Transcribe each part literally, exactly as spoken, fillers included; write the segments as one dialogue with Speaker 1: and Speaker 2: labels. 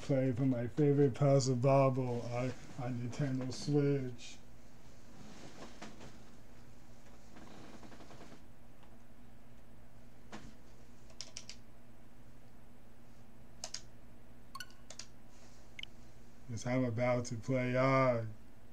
Speaker 1: play for my favorite puzzle bubble on, on Nintendo Switch. Because I'm about to play on.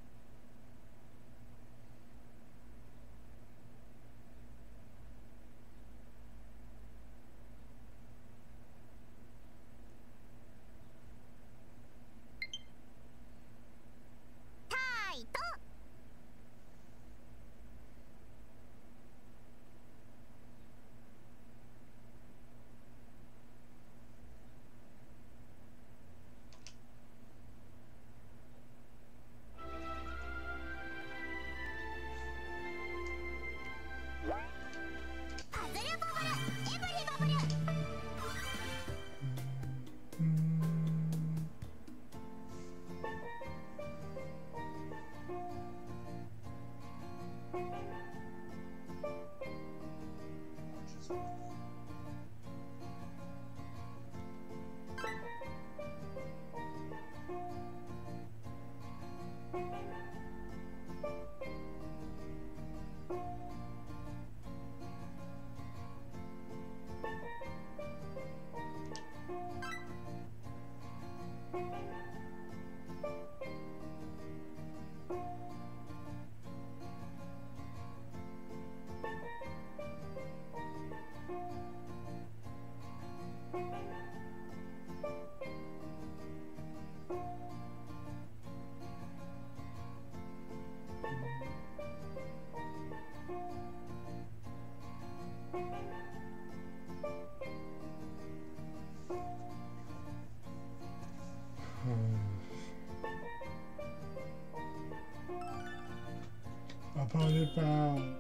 Speaker 1: Opponent found.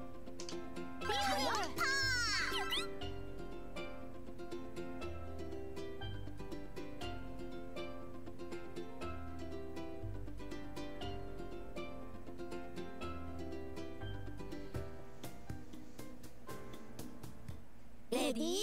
Speaker 2: Ready?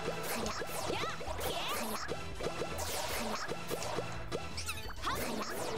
Speaker 2: Yeah!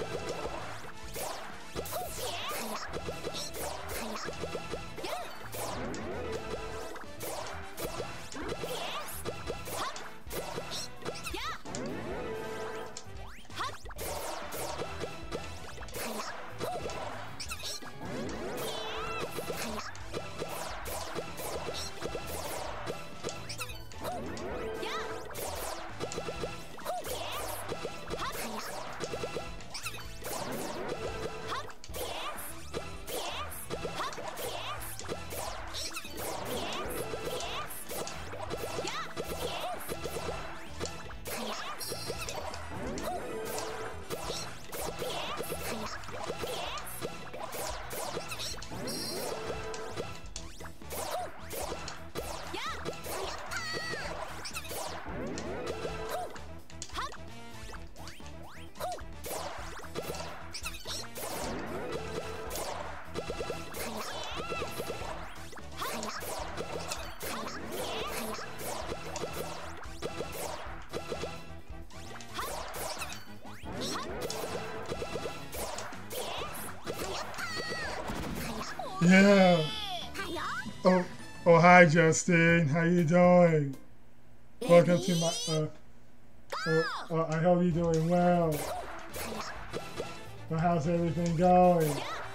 Speaker 1: Yeah. Oh, oh, hi, Justine. How you doing? Welcome to my. Uh, oh, oh, I hope you're doing well. Well, how's everything going?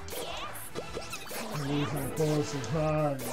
Speaker 1: At least I'm full of surprise.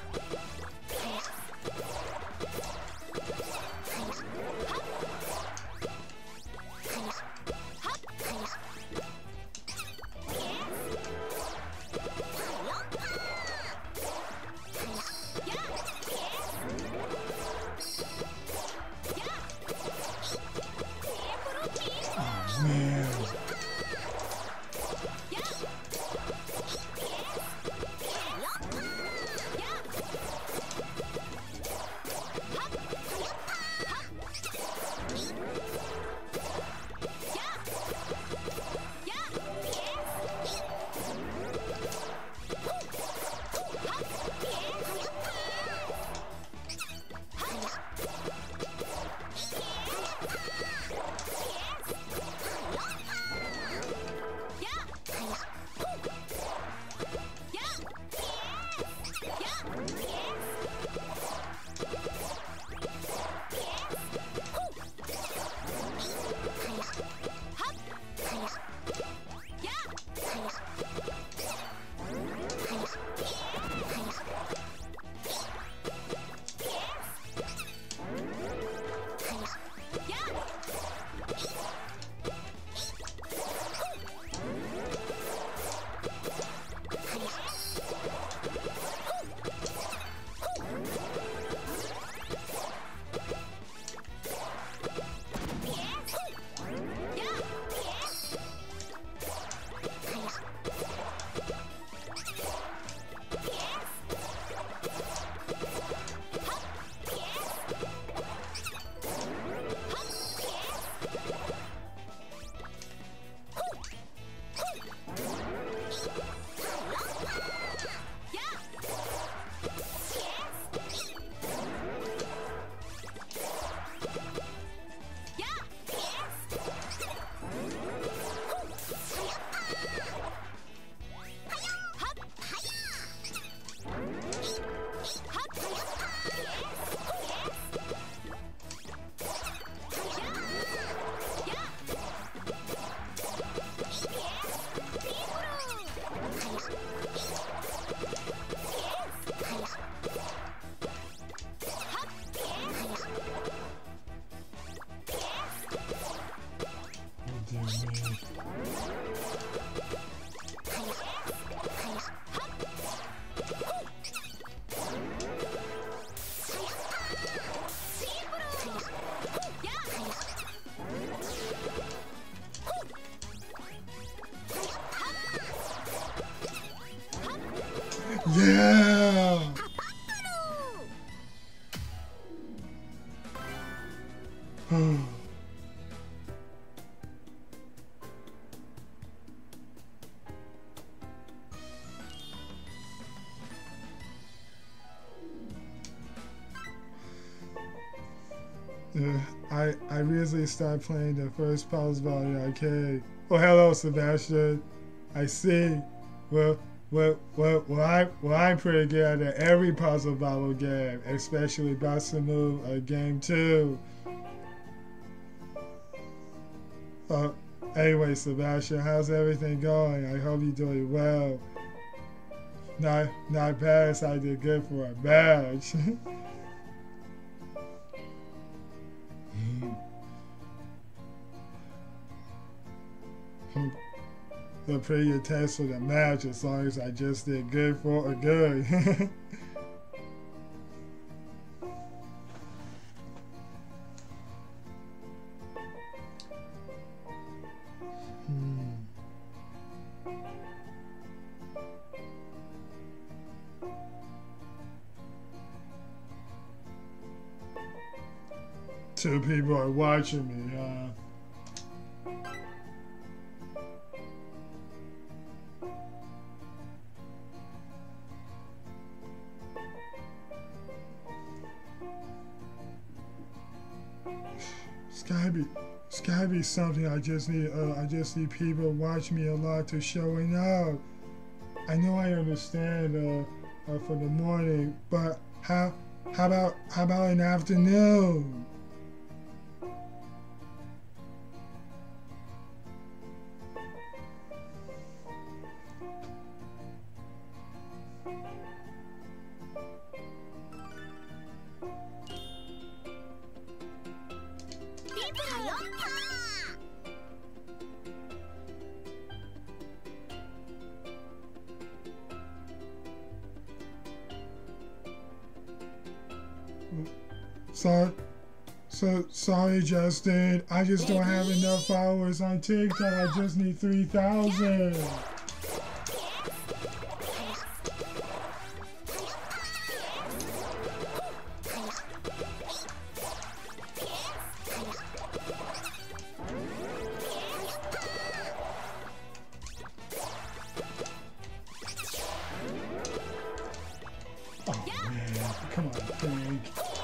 Speaker 1: Yeah! Uh, I I recently started playing the first Puzzle Ball in the arcade. Oh, hello, Sebastian. I see. Well, well, well, well, I, well, I'm pretty good at every Puzzle Bobble game, especially Bust a Move uh, game two. Uh, anyway, Sebastian, how's everything going? I hope you're doing well. Not, not bad, so I did good for a match. The pretty intense for the match as long as I just did good for a good. hmm. Two people are watching me, huh? It's gotta be, it's gotta be something. I just need, uh, I just need people to watch me a lot to showing up. I know I understand uh, uh, for the morning, but how how about how about an afternoon? So, so sorry, Justin. I just don't have enough followers on TikTok. I just need three thousand. Oh man, come on, Frank.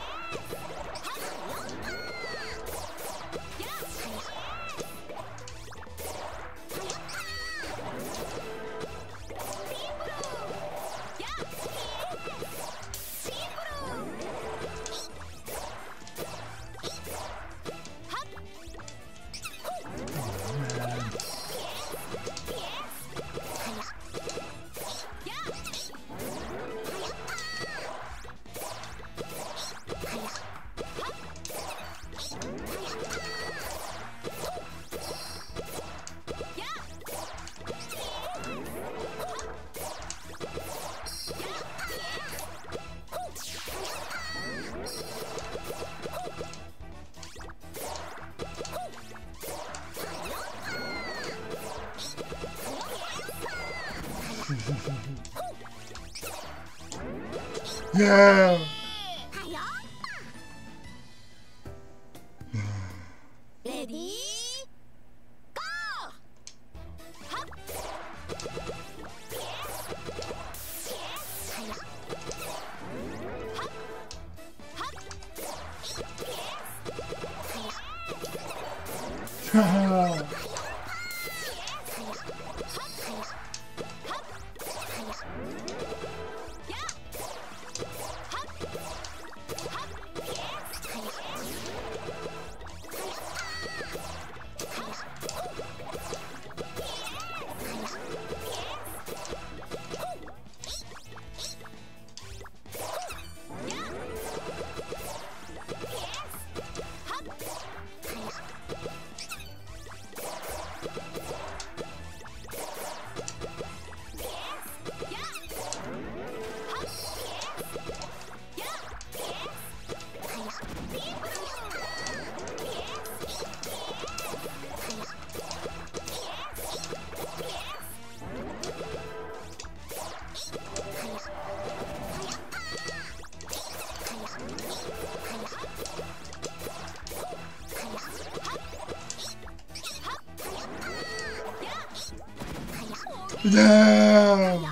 Speaker 1: Yeah.
Speaker 2: Ready? Go! Hop!
Speaker 1: Haha. Yeah.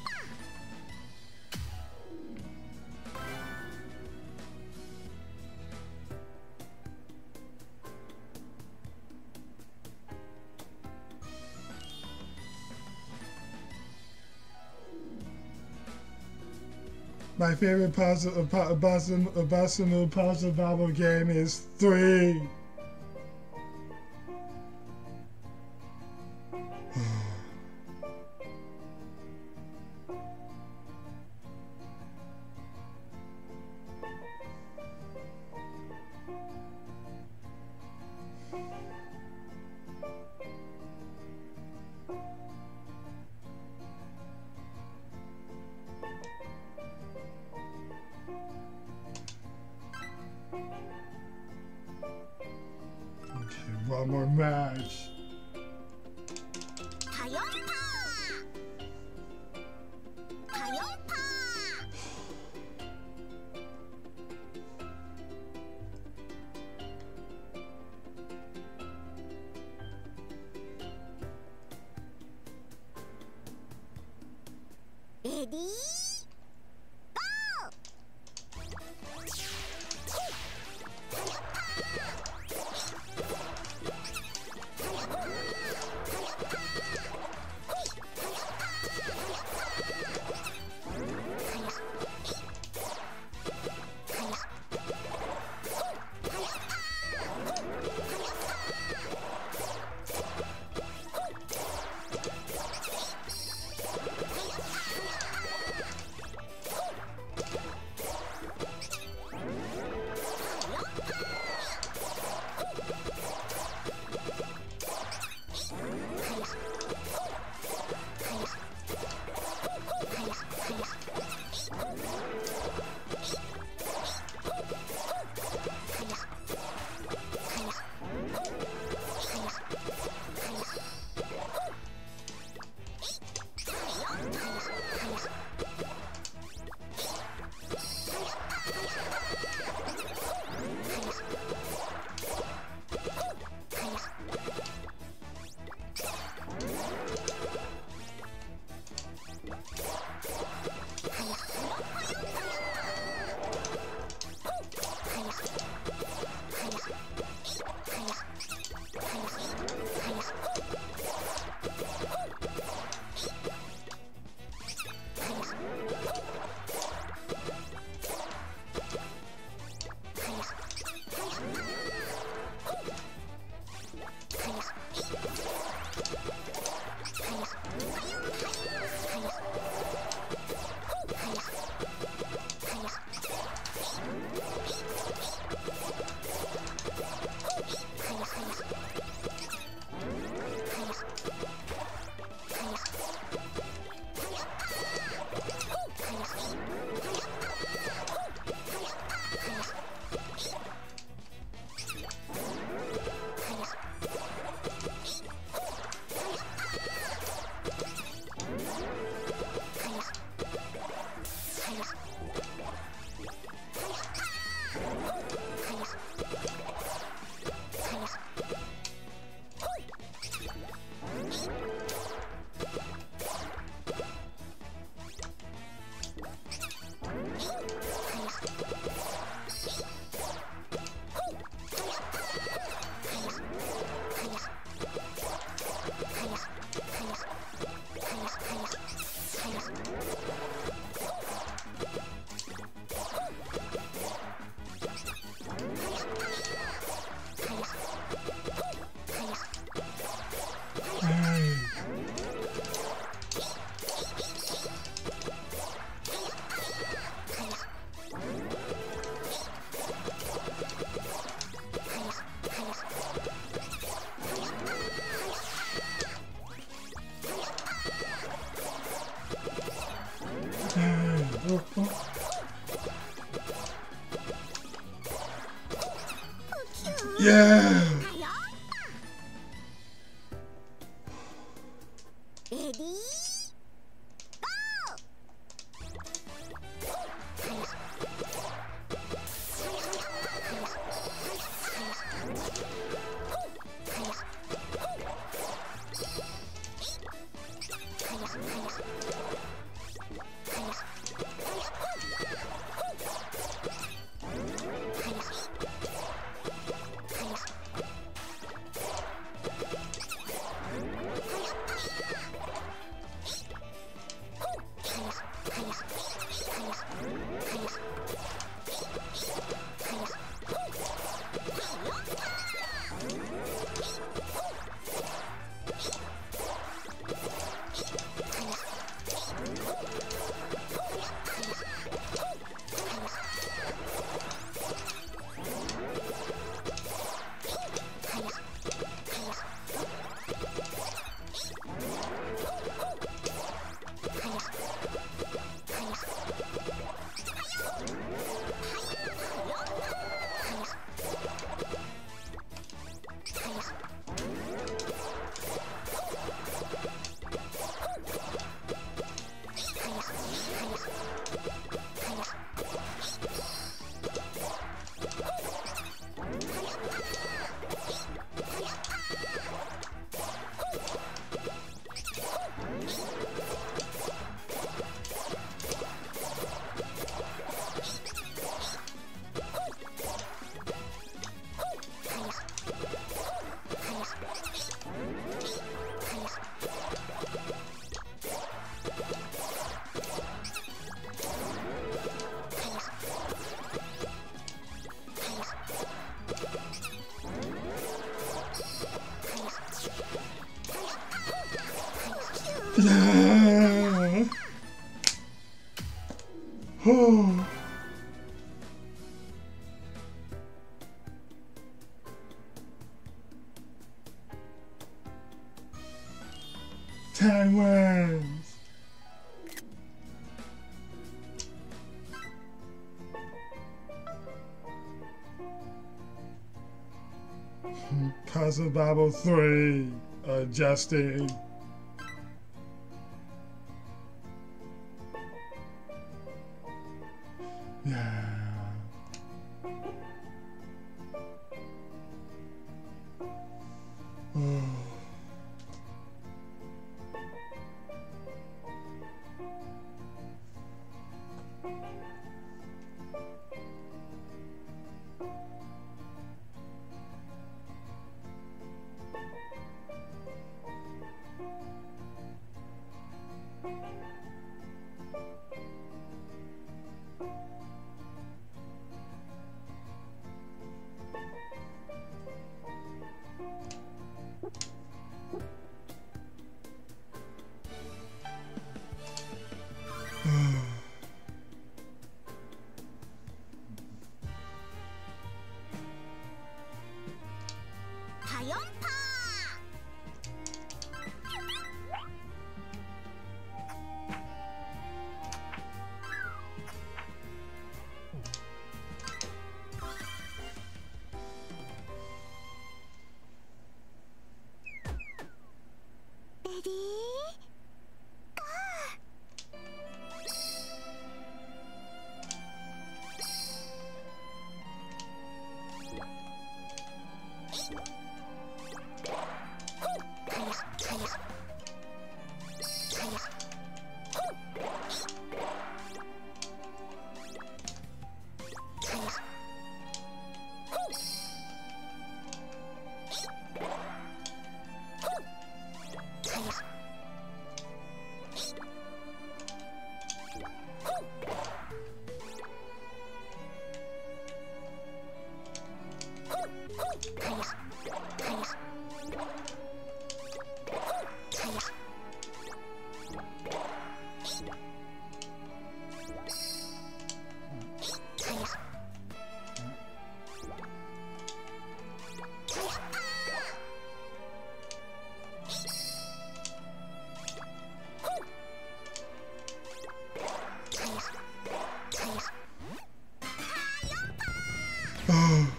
Speaker 1: My favorite puzzle, uh, puzzle, uh, puzzle, puzzle bubble game is three. Okay, one more match.
Speaker 2: Ready? Go!
Speaker 1: Yeah!
Speaker 2: レディーゴ
Speaker 1: Yeah. Oh. Time wins. Puzzle Bobble three. Adjusting. Yeah. Oh. Oh.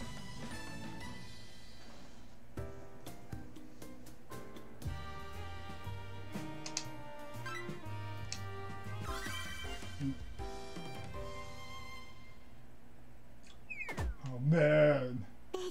Speaker 1: Oh man.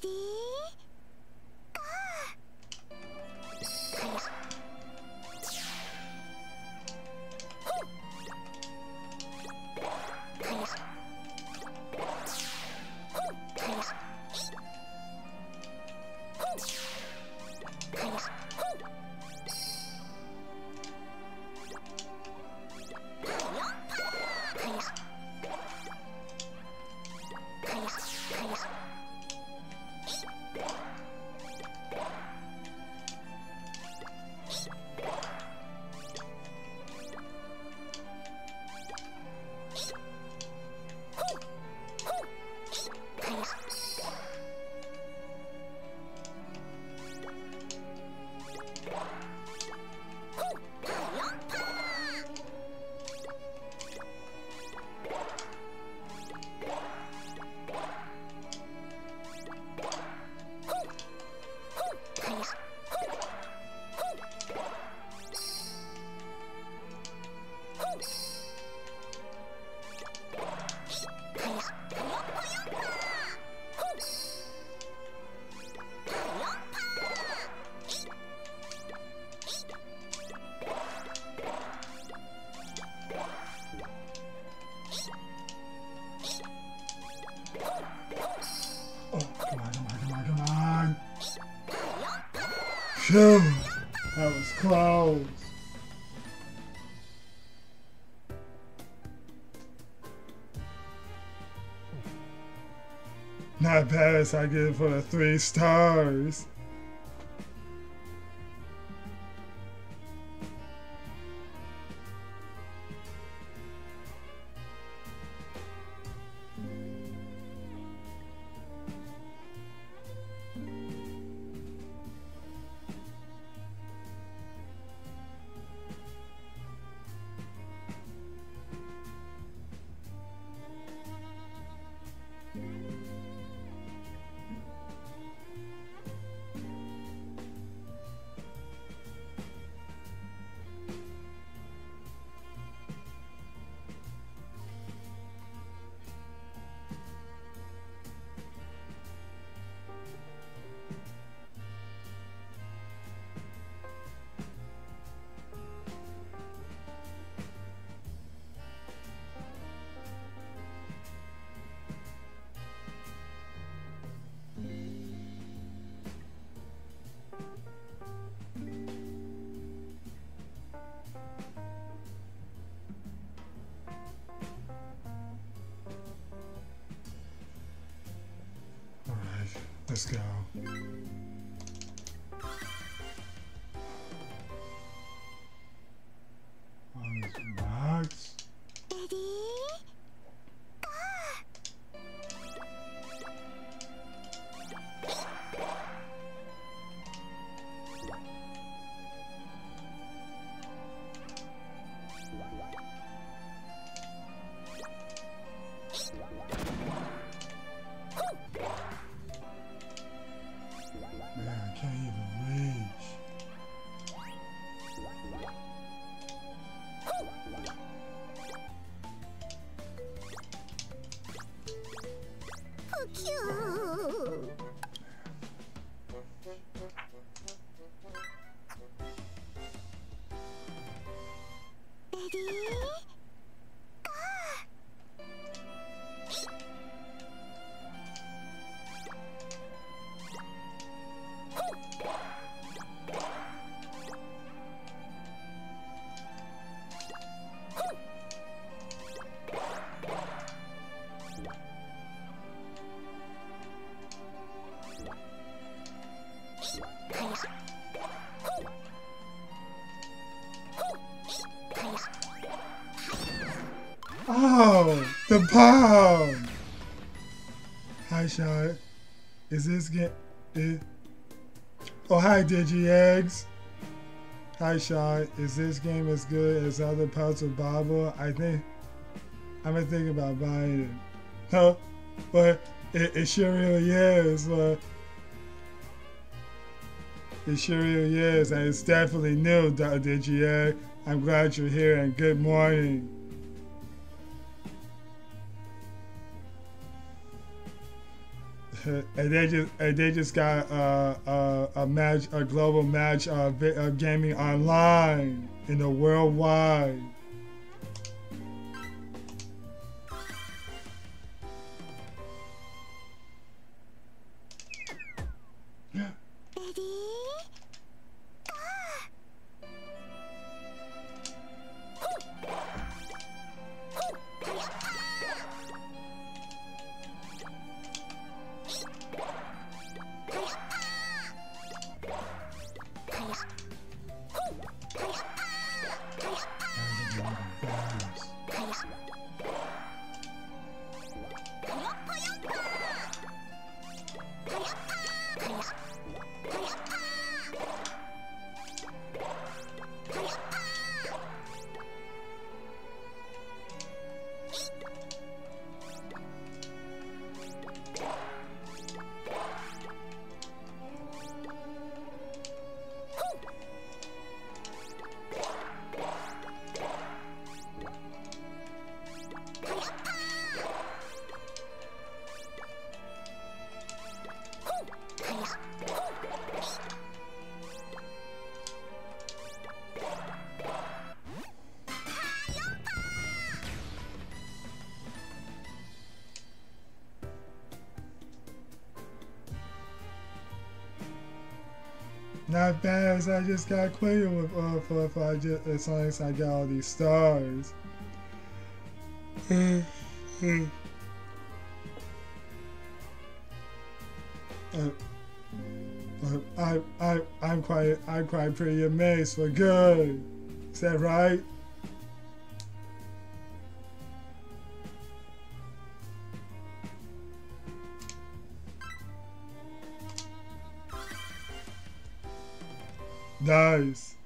Speaker 1: Phew, that was close. Not bad as I get it for the three stars. Let's go. On this box.
Speaker 2: Ready?
Speaker 1: Man, I can't even reach.
Speaker 2: Oh, cute. Ready?
Speaker 1: Oh, the bomb! Hi, Sean. Is this game? Is... Oh, hi, Digi Eggs. Hi, Sean. Is this game as good as other Puzzle Bobble? I think I'm gonna think about buying it. Huh? But it, it sure really is. But it sure really is, and it's definitely new, Digi Egg. I'm glad you're here, and good morning. And they just and they just got uh, uh, a match, a global match of uh, uh, gaming online in the worldwide.
Speaker 2: Ready?
Speaker 1: Not bad, as I just got clear with uh, for, for I just, as long as I got all these stars. uh, uh, I, I, I'm quite, I'm quite pretty amazed for good. Is that right? Nice.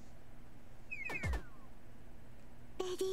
Speaker 2: Ready?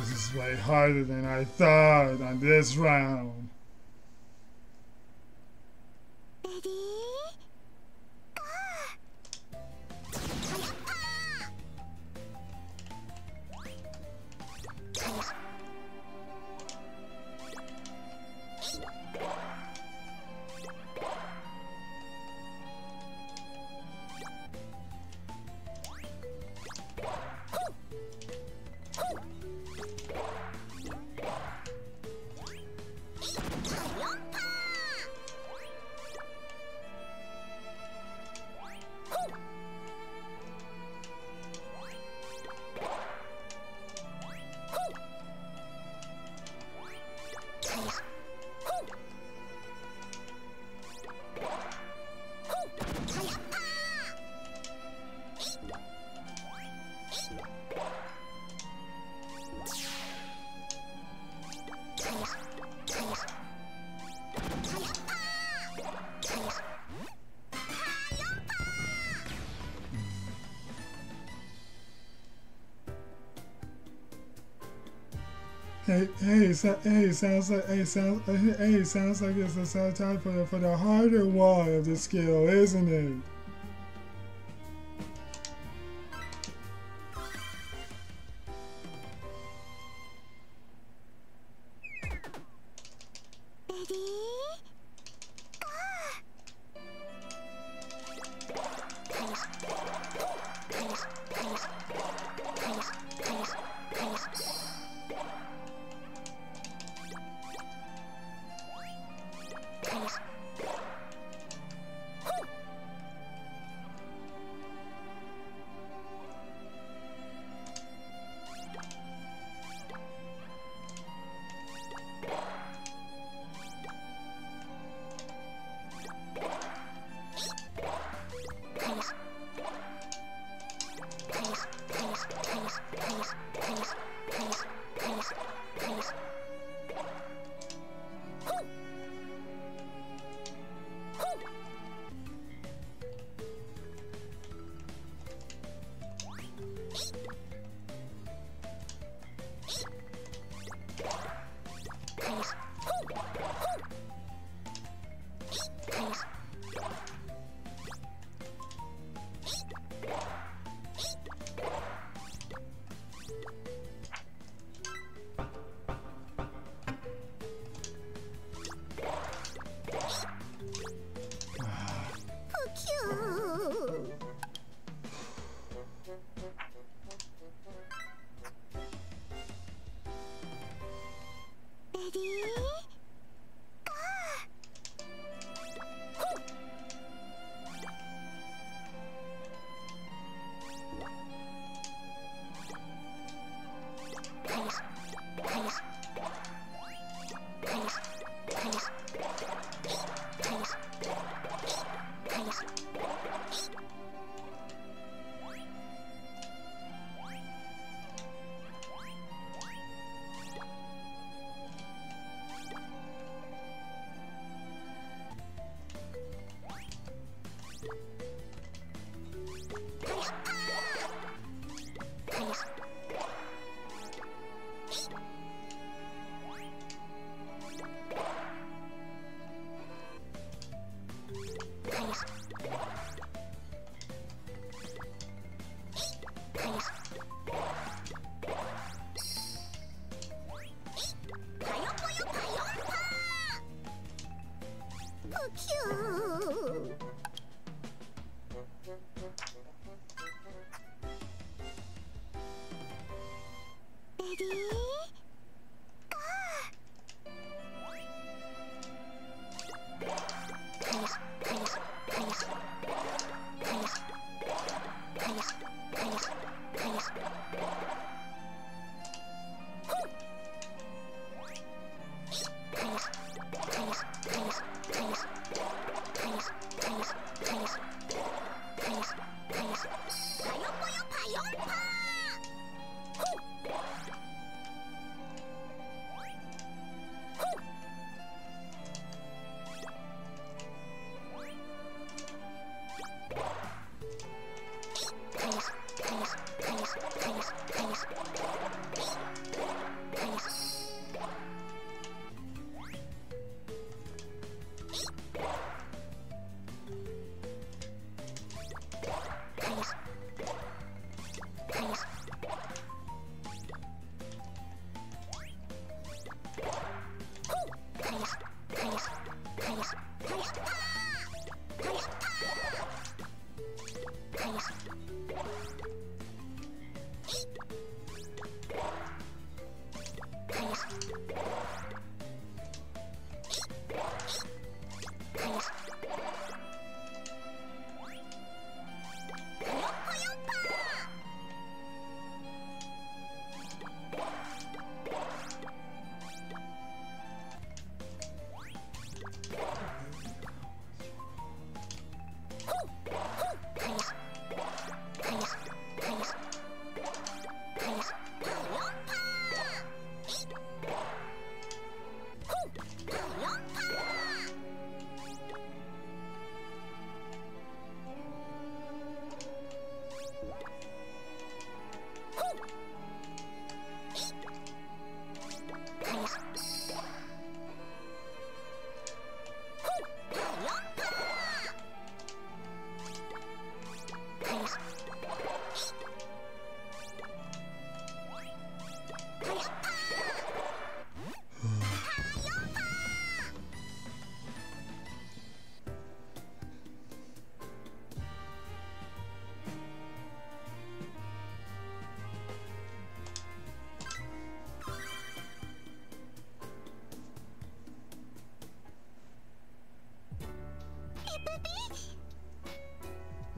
Speaker 1: This is way harder than I thought on this round.
Speaker 2: Ready?
Speaker 1: Hey, hey, so, hey, sounds like, hey, sounds, hey, sounds like it's a time for the, for the harder one of the skill, isn't it?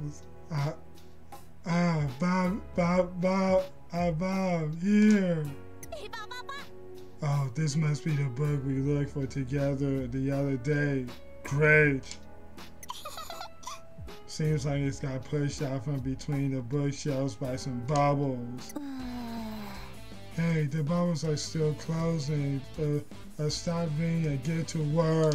Speaker 1: Uh, ah, Bob, Bob, Bob, ah, Bob, here. Oh, this must be the book we looked for together the other day. Great. Seems like it's got pushed out from between the bookshelves by some bubbles. Hey, the bubbles are still closing. Uh, uh, stop being and get to work.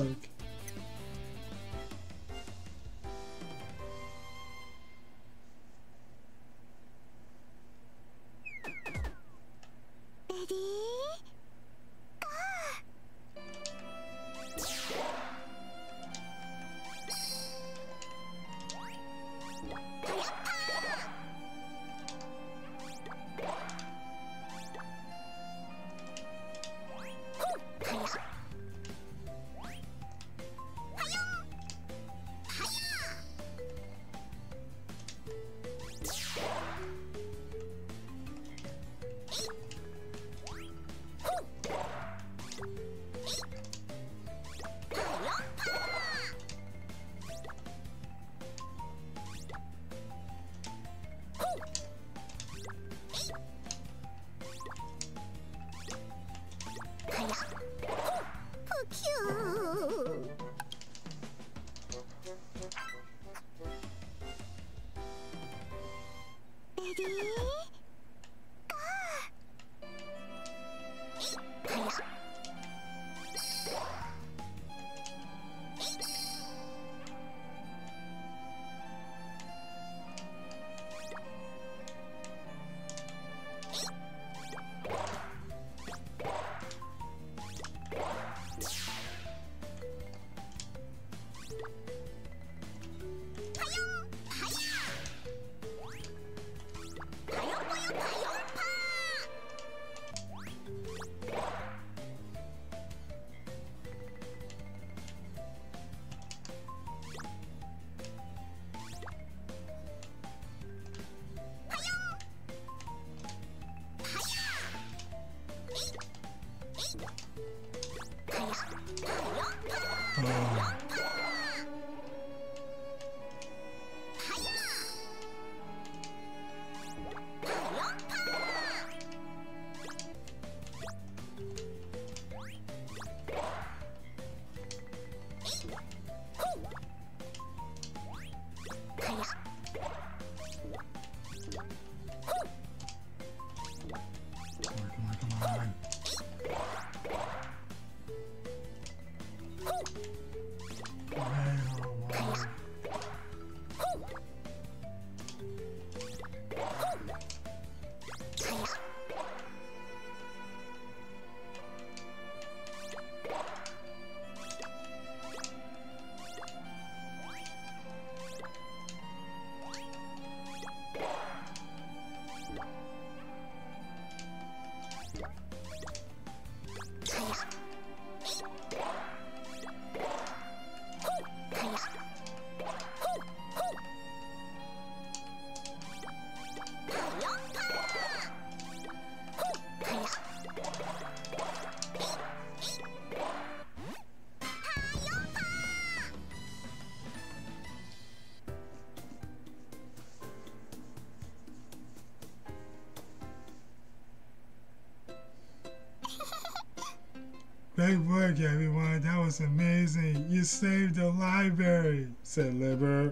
Speaker 1: Great work, everyone. That was amazing. You saved the library, said Libber.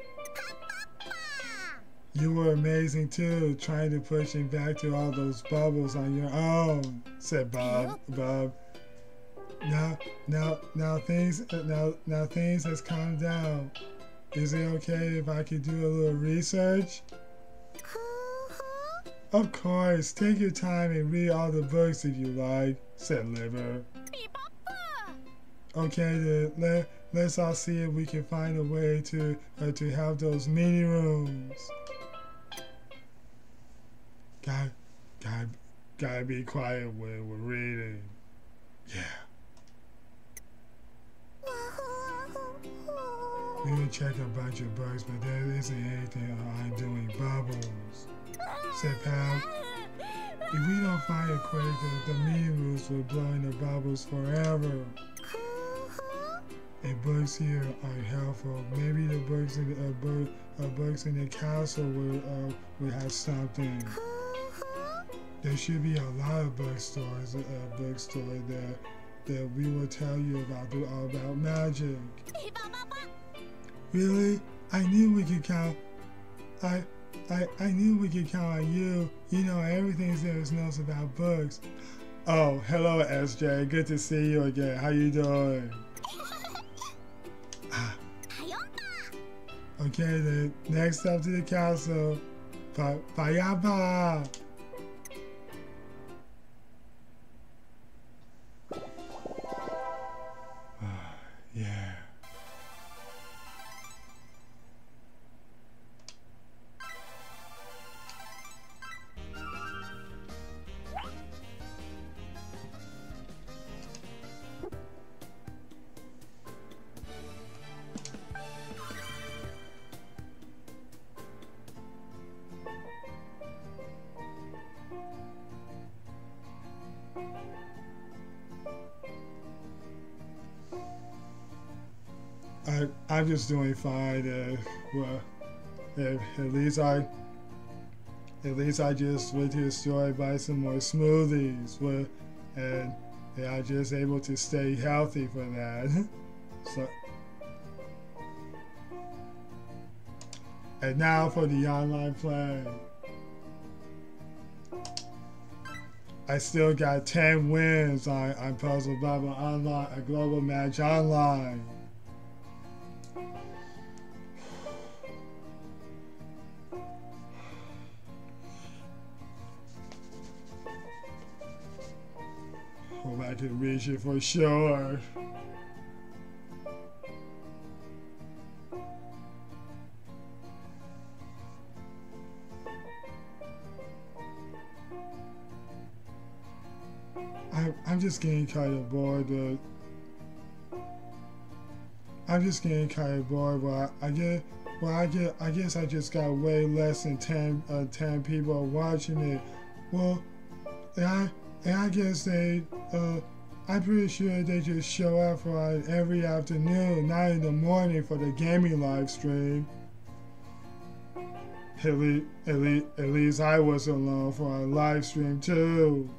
Speaker 1: You were amazing too, trying to push him back to all those bubbles on your own, said Bob. Bob. Now, now, now things, now, now things has calmed down. Is it okay if I could do a little research? Of course. Take your time and read all the books if you like, said Libber. Okay, then let let's all see if we can find a way to uh, to have those mini rooms. Got, got, gotta be quiet when we're reading. Yeah. We can check a bunch of books, but there isn't anything on doing bubbles, said Pal. If we don't find it quick, the, the mini rooms will blow in the bubbles forever. the books here are helpful. Maybe the books in the uh, book, uh, books in the castle will uh, will have something. There should be a lot of bookstores, uh, bookstore that that we will tell you about the, all about magic. Really? I knew we could count. I, I, I knew we could count on you. You know everything there knows about books. Oh, hello, S J. Good to see you again. How you doing? Ah. Okay, then next up to the castle. Pa Payapa. Yeah. I, I'm just doing fine. Uh, well, uh, at least I, at least I just went to the store and buy some more smoothies. Well, and, and I'm just able to stay healthy for that. So, and now for the online play. I still got ten wins on, on Puzzle Bubble Online, a global match online. Hope I can reach it for sure. I, I'm just getting kind of bored. But I'm just getting kind of bored. But I, I get, well, I get, I guess I just got way less than ten, uh, ten people watching it. Well, and I, and I guess they, uh, I'm pretty sure they just show up for it every afternoon, not in the morning for the gaming live stream. At least, at least, at least I was alone for a live stream too.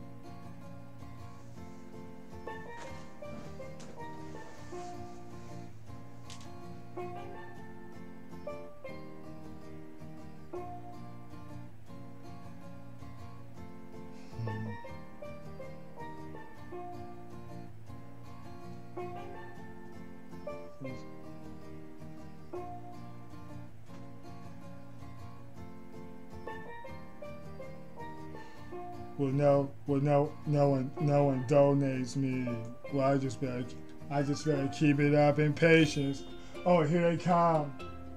Speaker 1: Well, no, well, no, no one, no one donates me. Well, I just better, I just better keep it up in patience. Oh, here they come.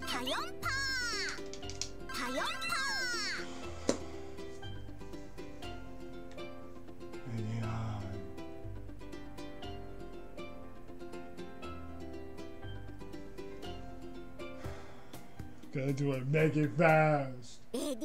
Speaker 1: Gotta do it, make it fast.
Speaker 2: Ready?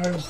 Speaker 1: on.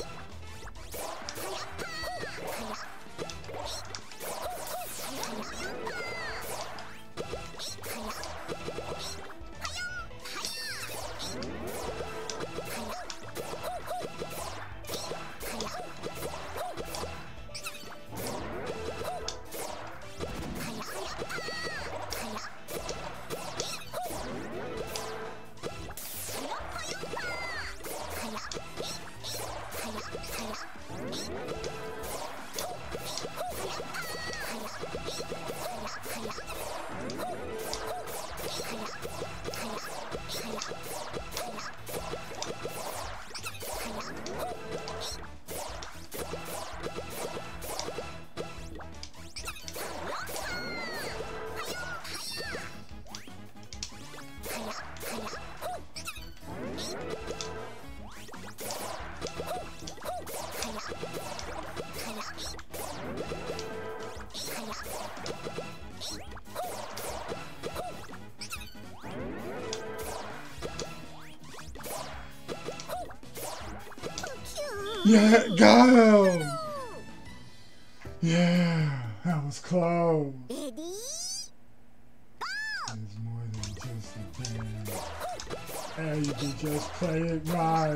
Speaker 1: Yeah, got him! Yeah, that was close.
Speaker 2: Ready?
Speaker 1: It's more than just a game. And you can just play it right.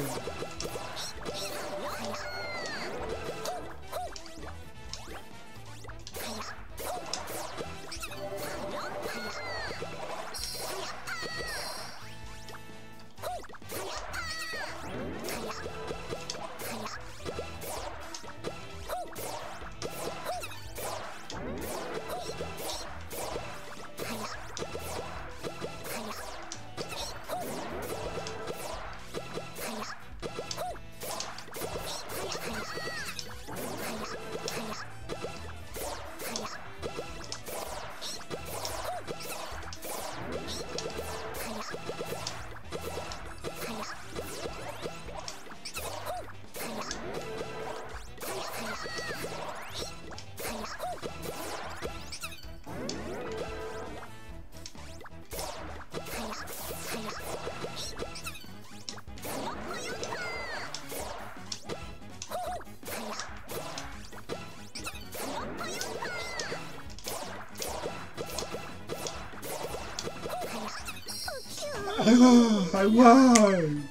Speaker 1: Oh, I won!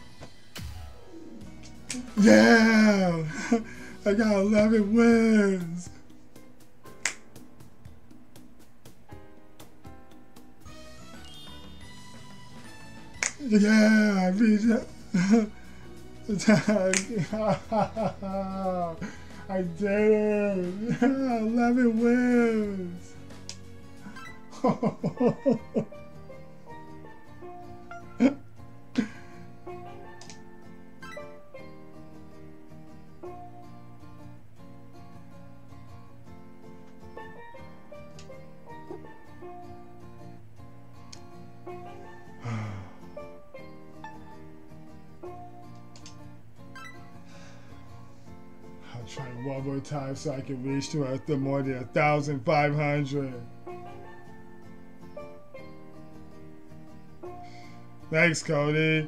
Speaker 1: Yeah! I got eleven wins! Yeah, I beat it! I did it! eleven wins! I'll try one more time so I can reach to a, more than a thousand five hundred. Thanks, Cody.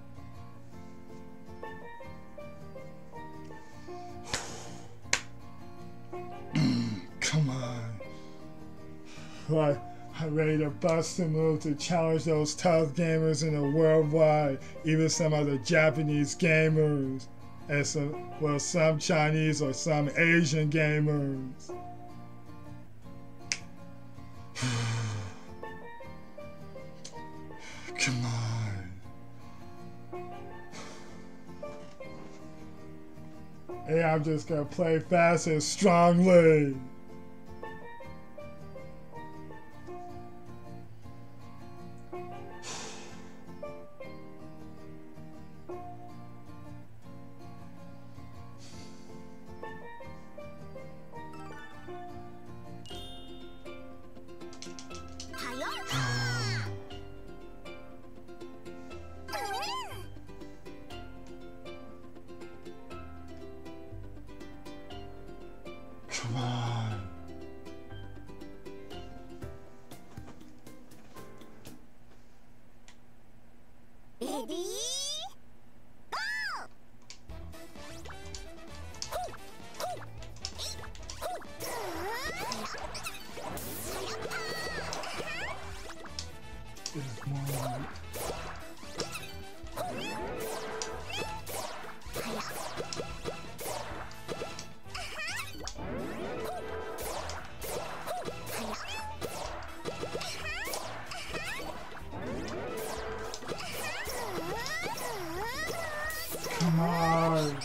Speaker 1: Come on. Right. I'm ready to bust a move to challenge those tough gamers in the worldwide, even some other Japanese gamers, and some, well, some Chinese or some Asian gamers. Come on. Hey, I'm just gonna play fast and strongly. Come on.
Speaker 2: Ready? Go!
Speaker 1: Come on.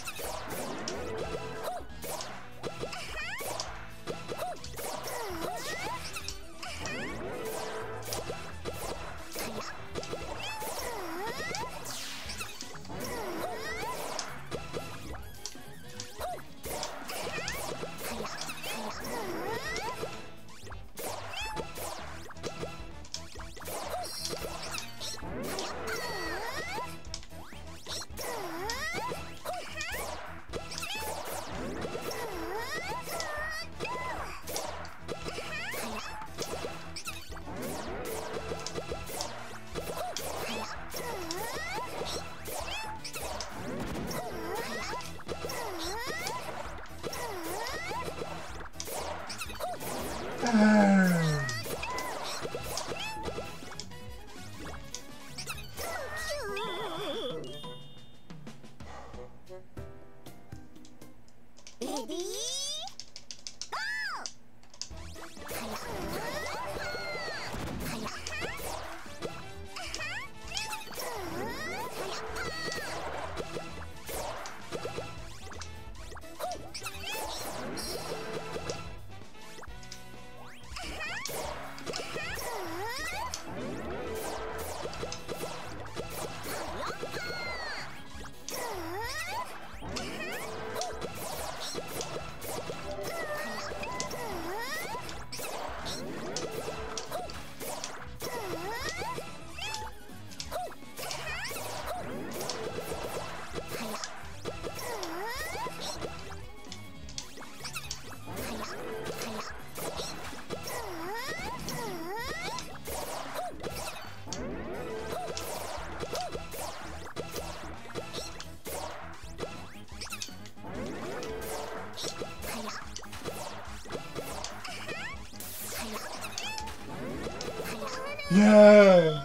Speaker 1: Yeah.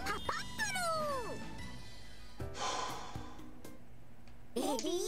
Speaker 2: Ready?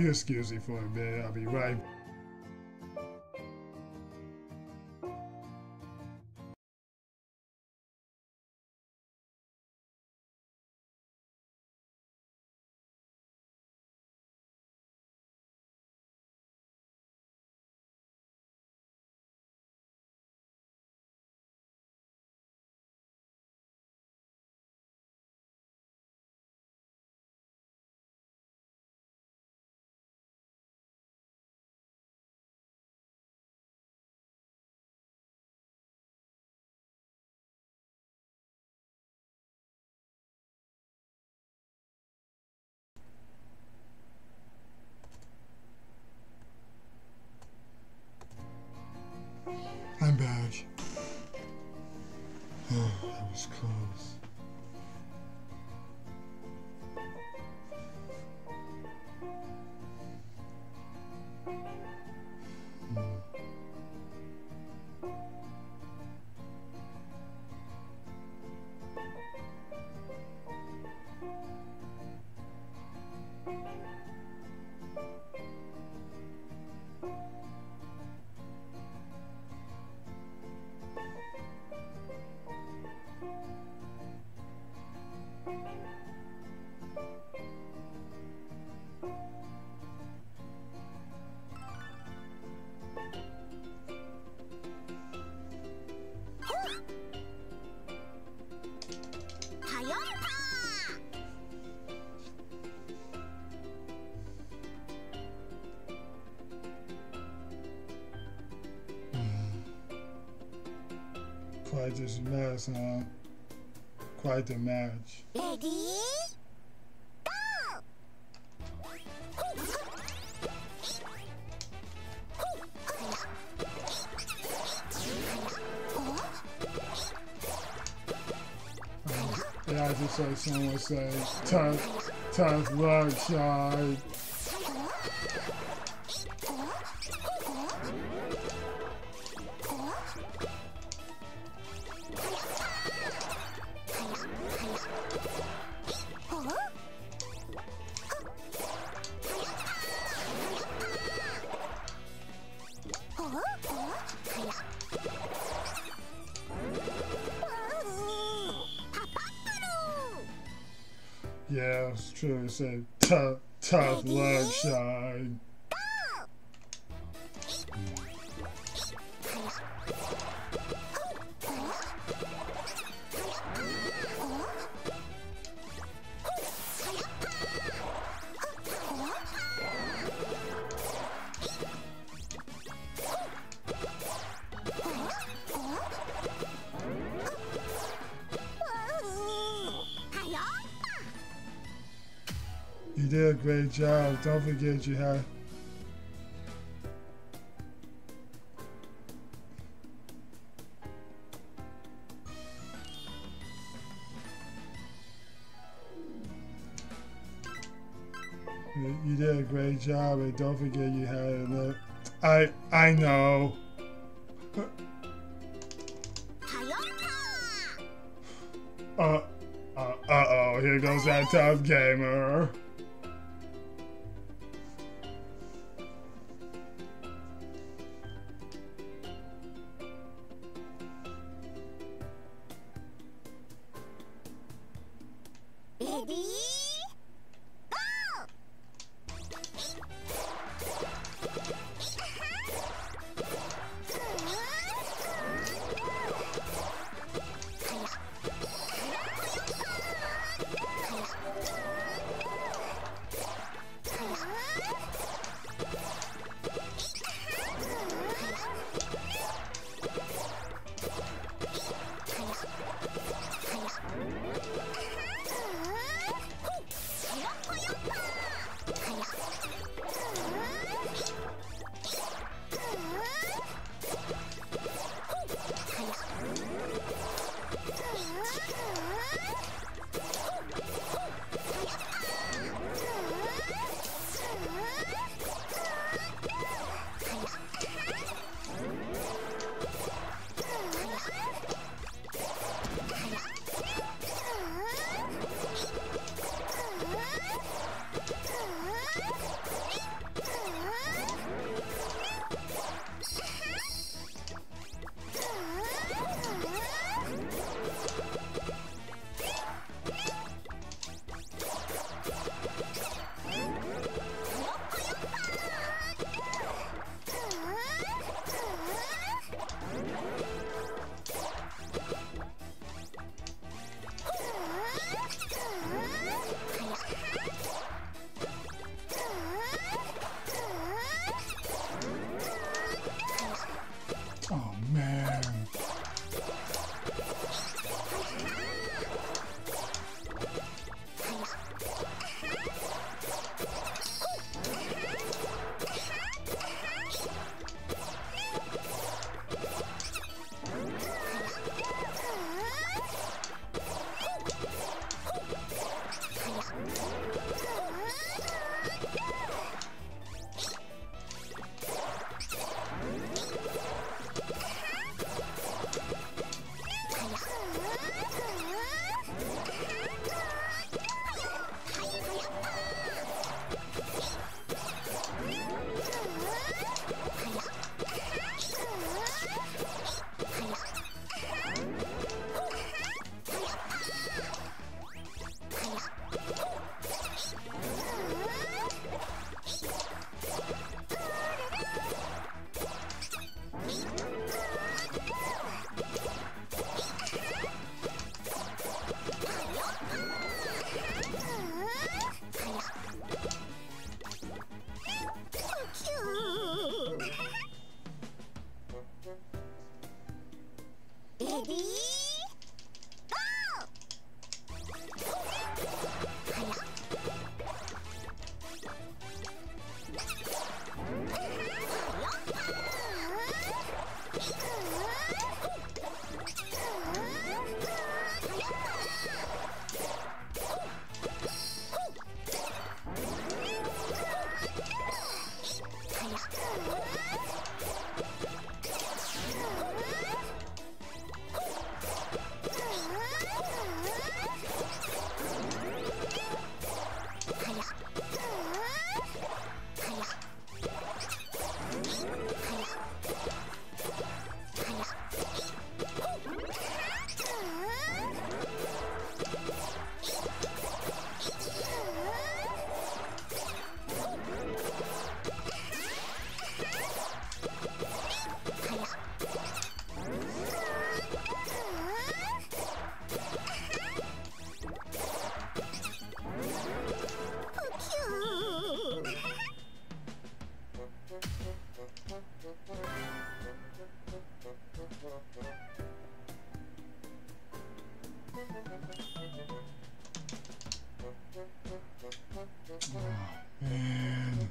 Speaker 1: excuse me for a minute. I'll be right back. I'm back. Oh, that was close. Quite this mess, huh? Quite the match.
Speaker 2: Ready?
Speaker 1: Yeah, I just heard someone say, tough, tough luck, Sean. Yeah, it's true. It said tough, tough luck, Sean. You did a great job. Don't forget you have. You did a great job, and don't forget you had enough. I I know. Uh uh uh oh, here goes that tough gamer.
Speaker 2: Ready? Go!
Speaker 1: Oh man. Man.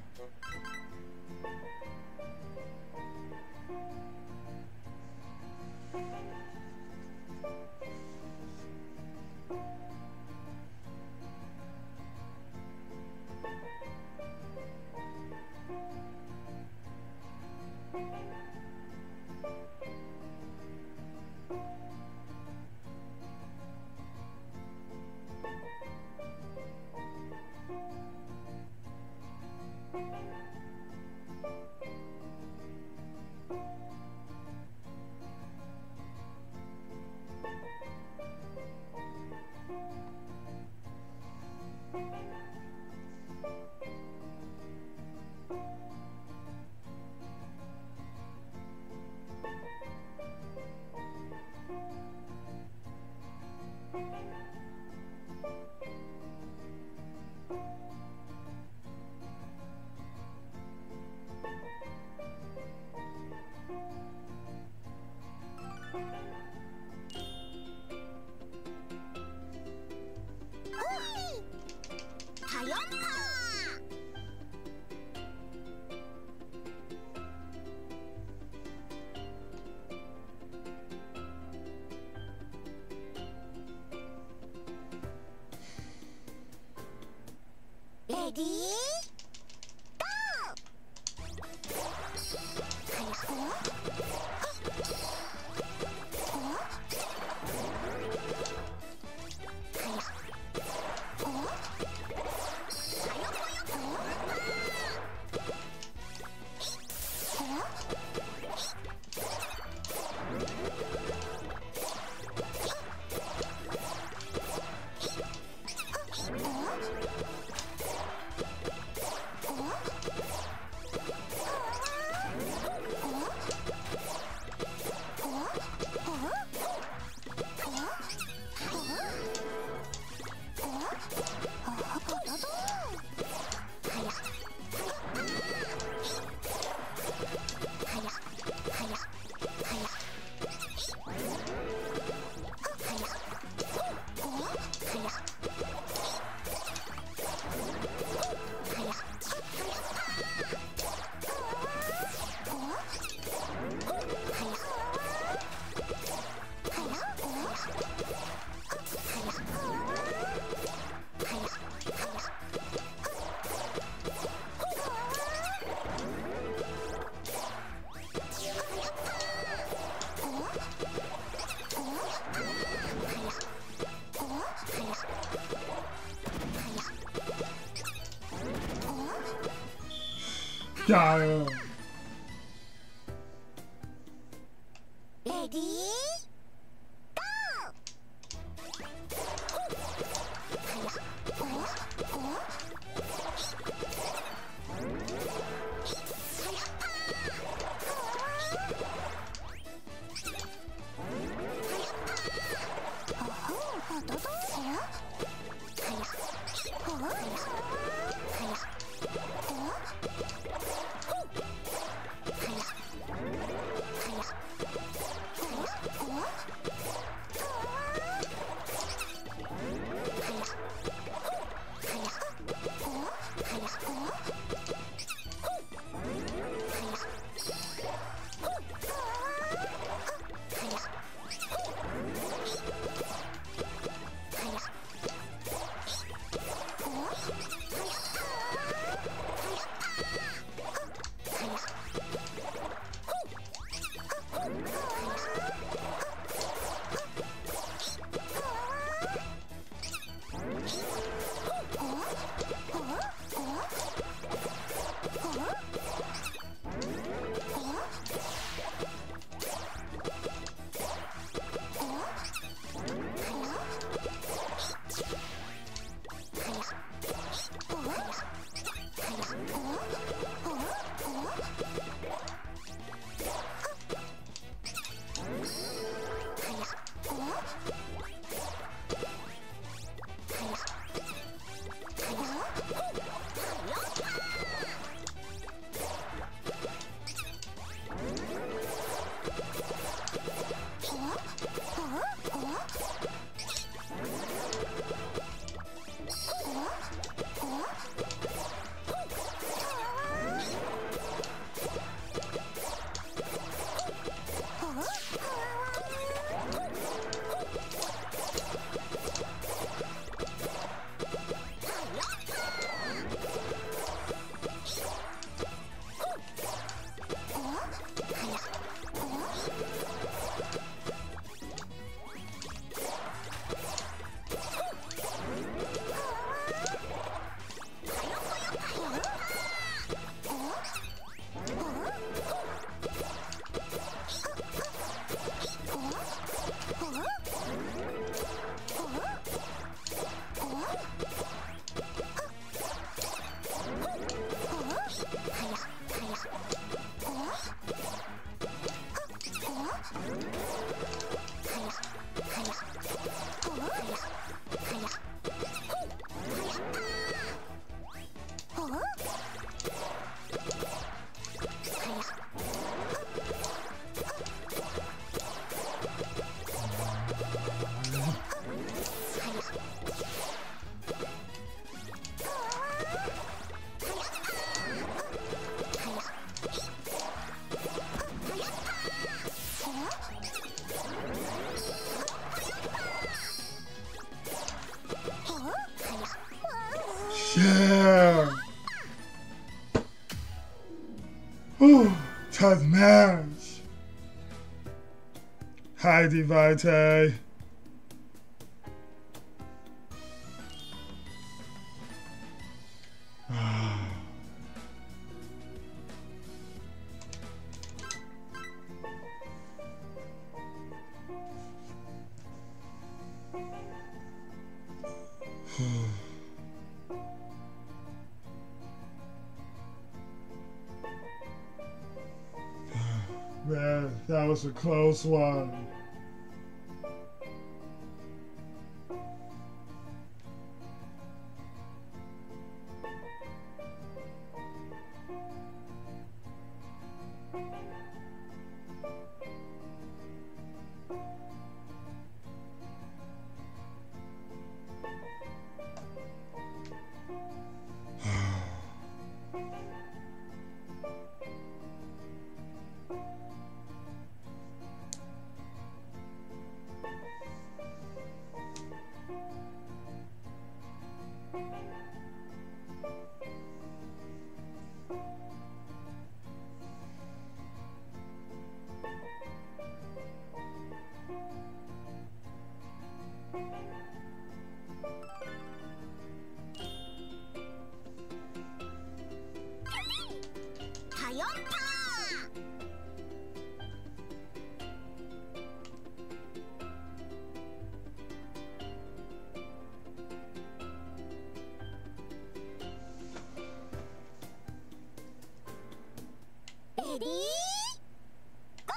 Speaker 2: Ready?
Speaker 1: Got him.
Speaker 2: Ready?
Speaker 1: Yeah. Ooh, tough match. Hi, Divite. Man, that was a close one.
Speaker 2: レディーゴ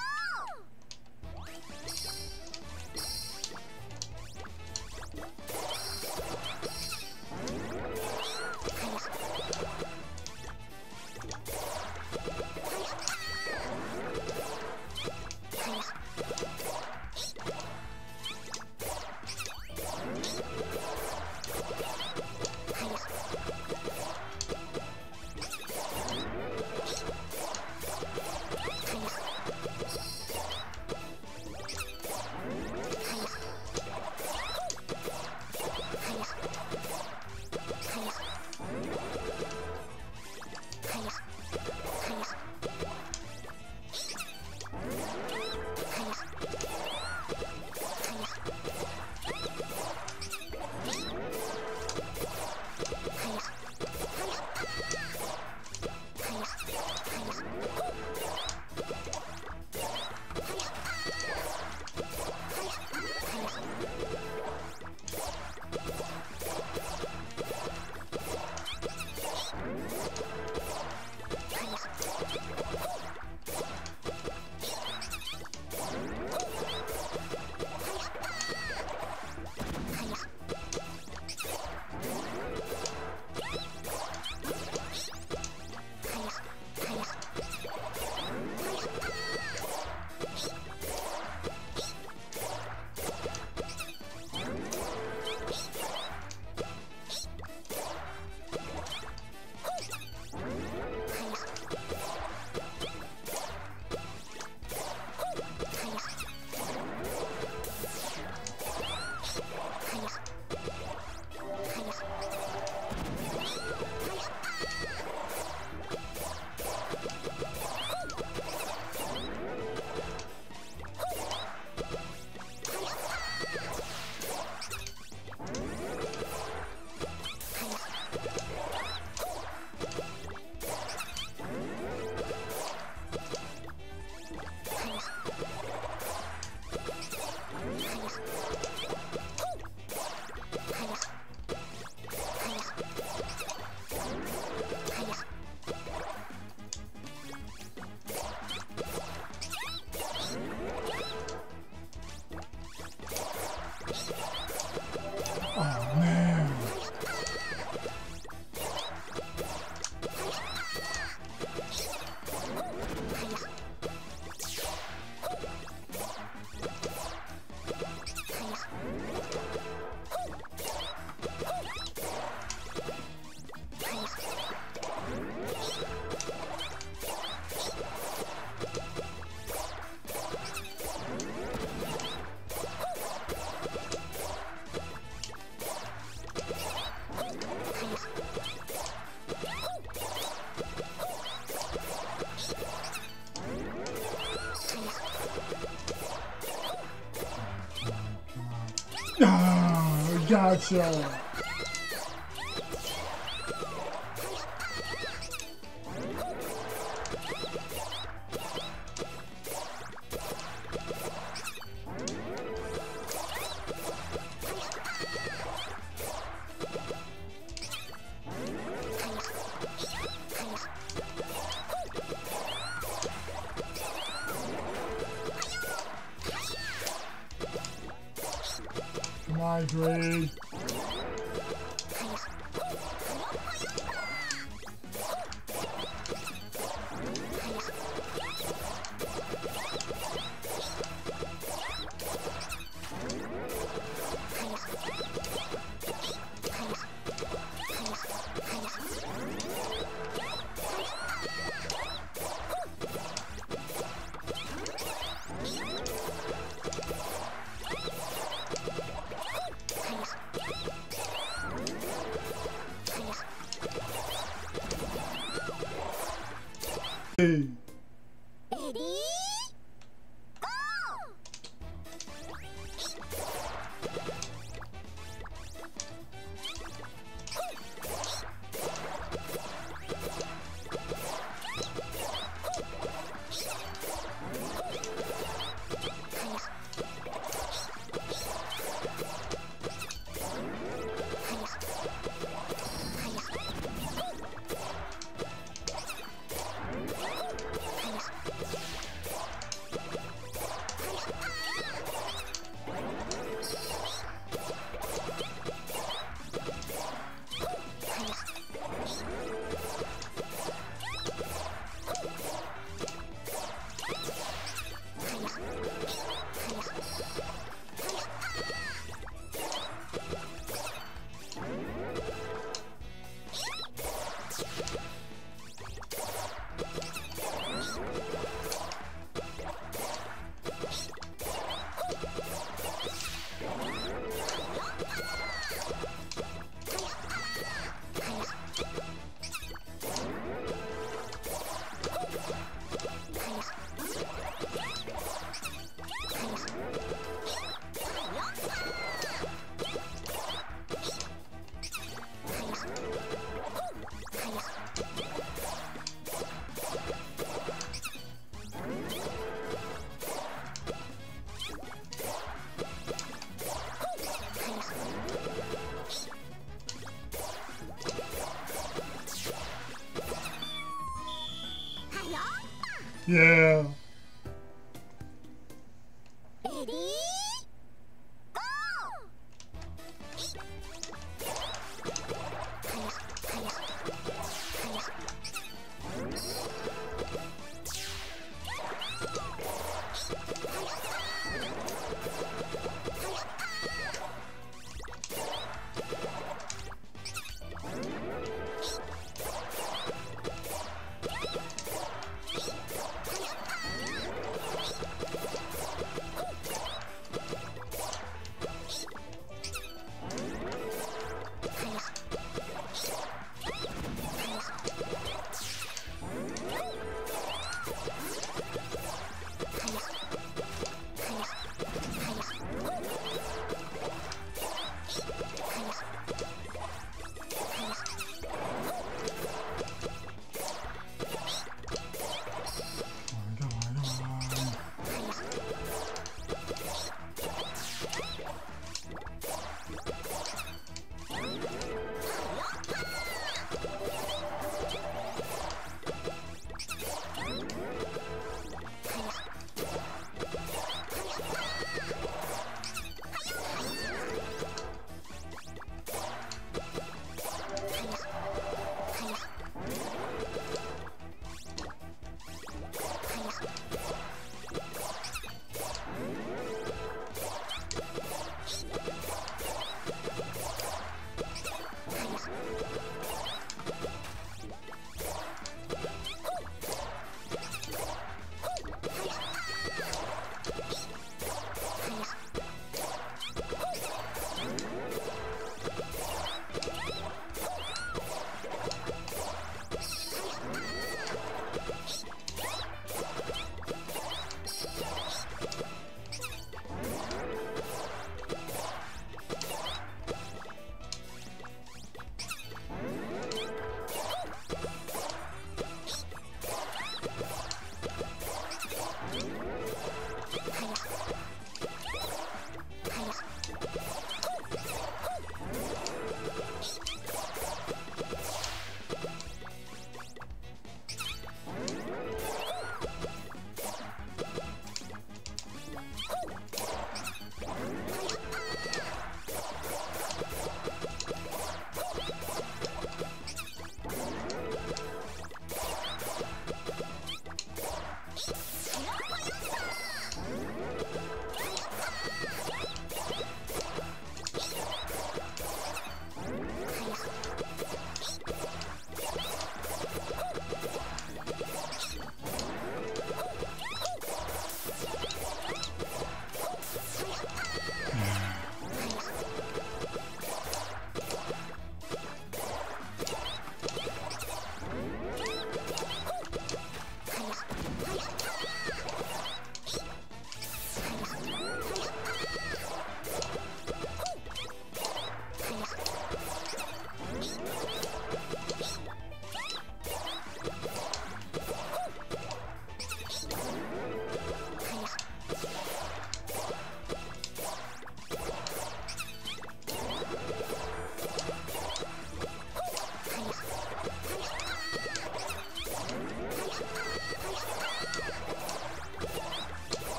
Speaker 1: Oh man. Ah, gotcha. Come on, Greg. Hey. Yeah.
Speaker 2: Ready? Go!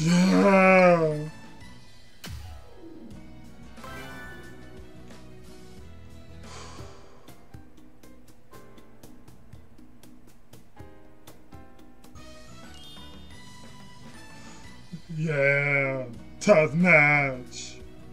Speaker 1: Yeah. Yeah. Tough match.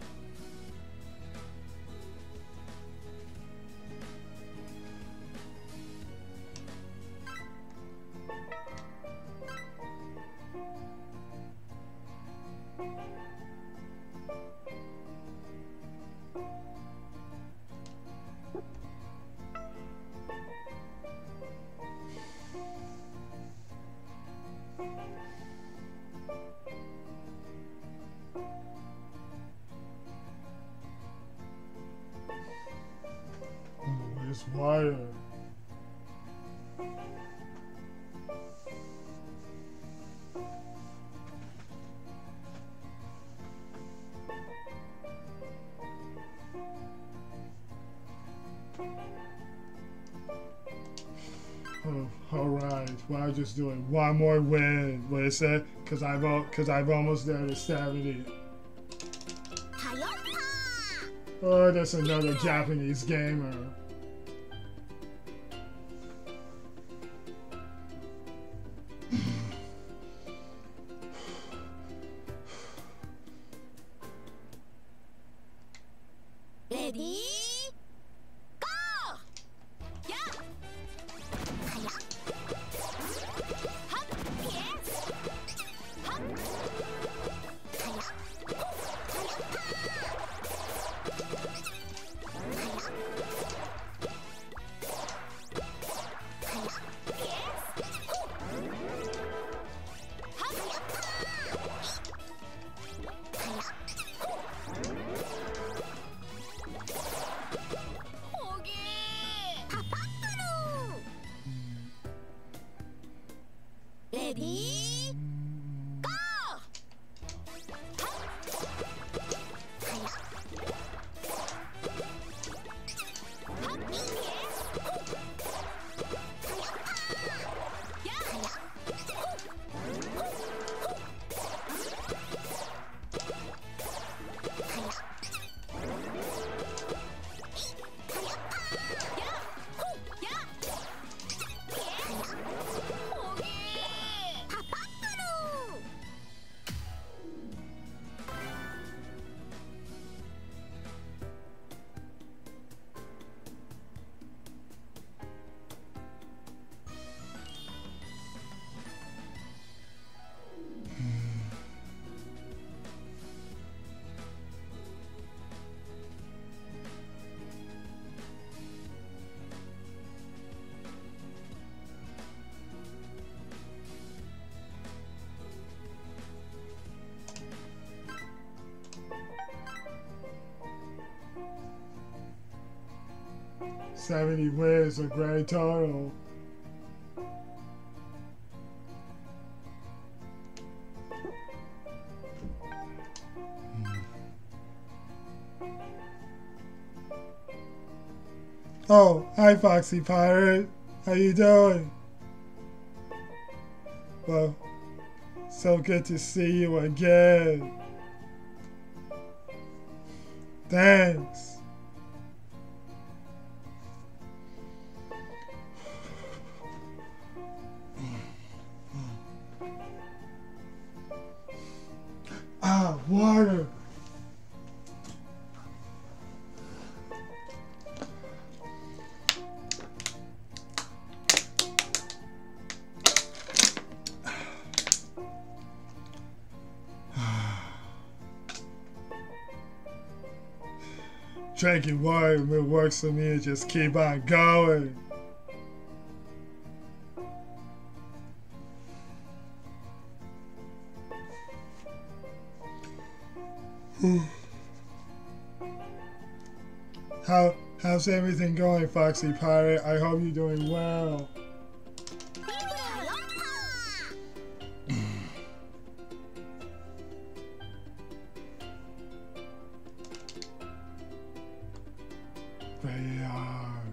Speaker 1: Oh, it's wire. Oh, all right. Well, I'm just doing one more win. What is it? Cause I've cause I've almost there to seventy. Oh, that's another Japanese gamer.
Speaker 2: Ready? Go! Yeah! Hop! Yes! Hop! Ready? Go! Hop! Yes! Yeah!
Speaker 1: seventy wins, a great total. Oh, hi Foxy Pirate. How you doing? Well, so good to see you again. Thanks. Ah, water. Drinking water what works for me is just keep on going. How how's everything going, Foxy Pirate? I hope you're doing well. Very hard.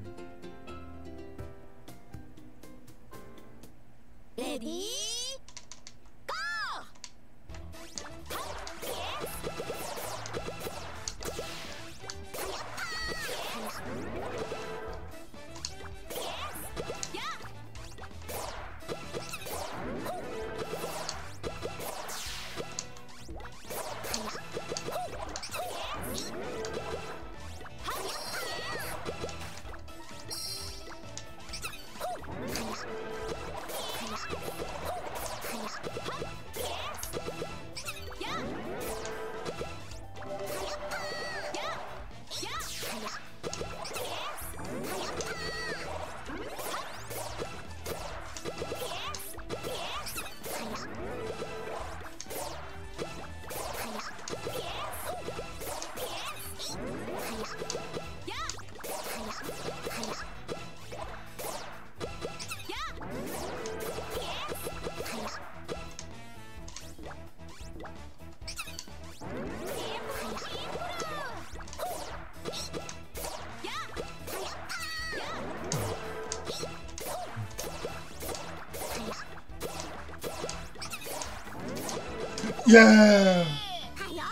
Speaker 2: Ready? Go!
Speaker 1: Yeah!
Speaker 2: 하여.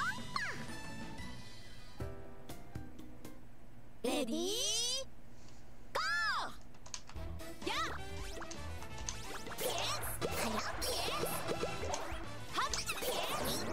Speaker 2: 레디 고! 야! 피스! 하여 피스! 핫 피스! 피스!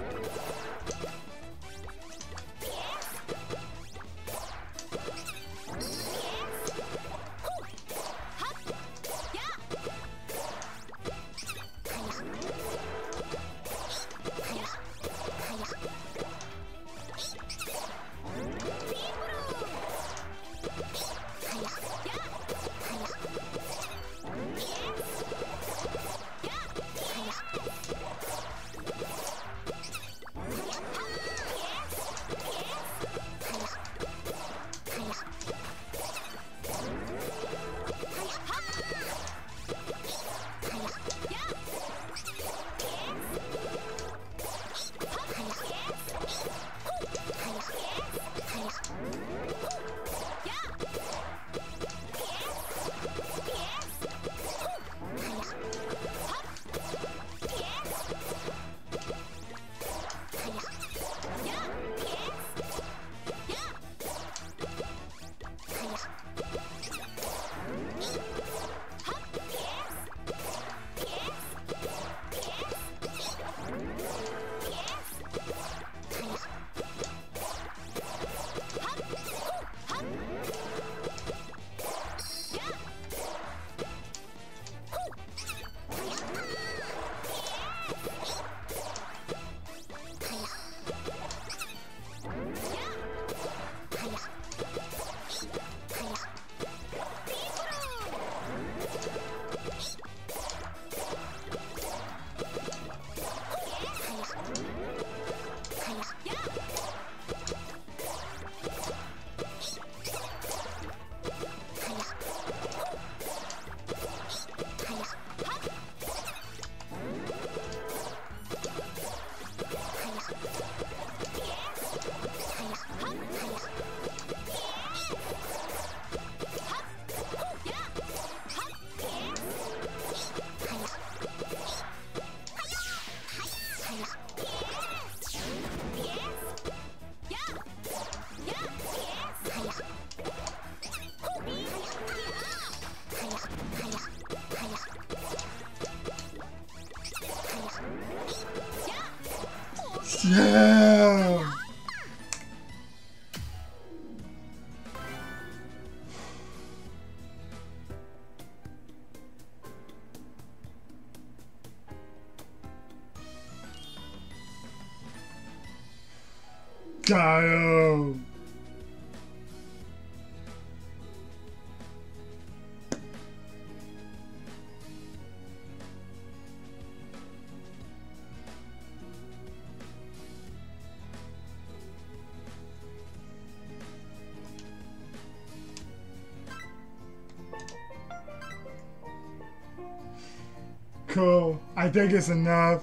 Speaker 1: Yeah! Got him! Cool. I think it's enough.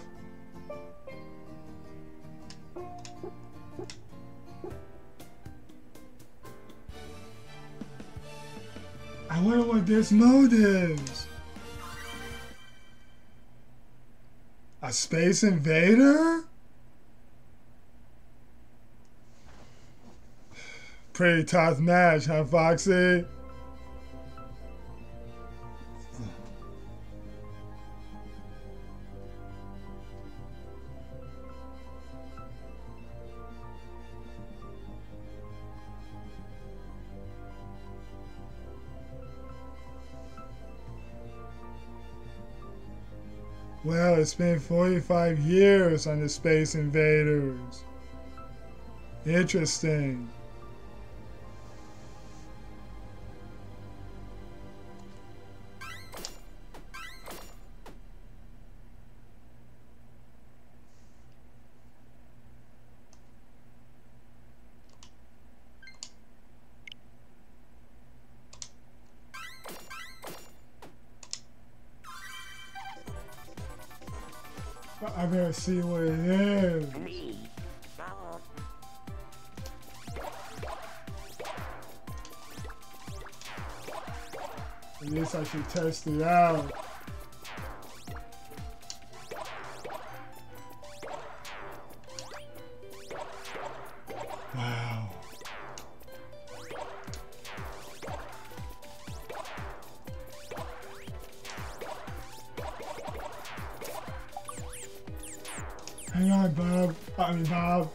Speaker 1: I wonder what this mode is. A Space Invader? Pretty tough match, huh, Foxy? Well, it's been forty-five years on the Space Invaders. Interesting. I better see what it is. I guess I should test it out. Wow. Hang on, Bob. I mean, Bob.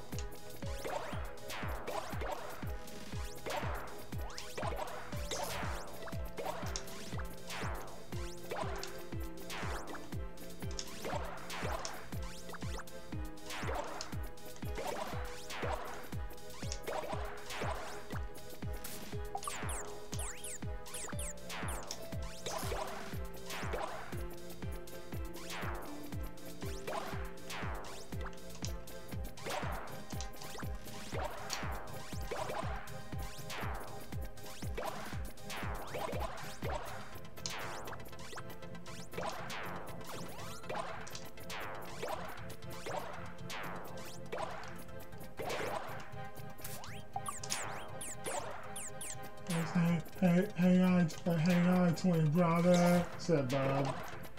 Speaker 1: Hey, hey, hang on, uh, hang on, twin brother, said Bob.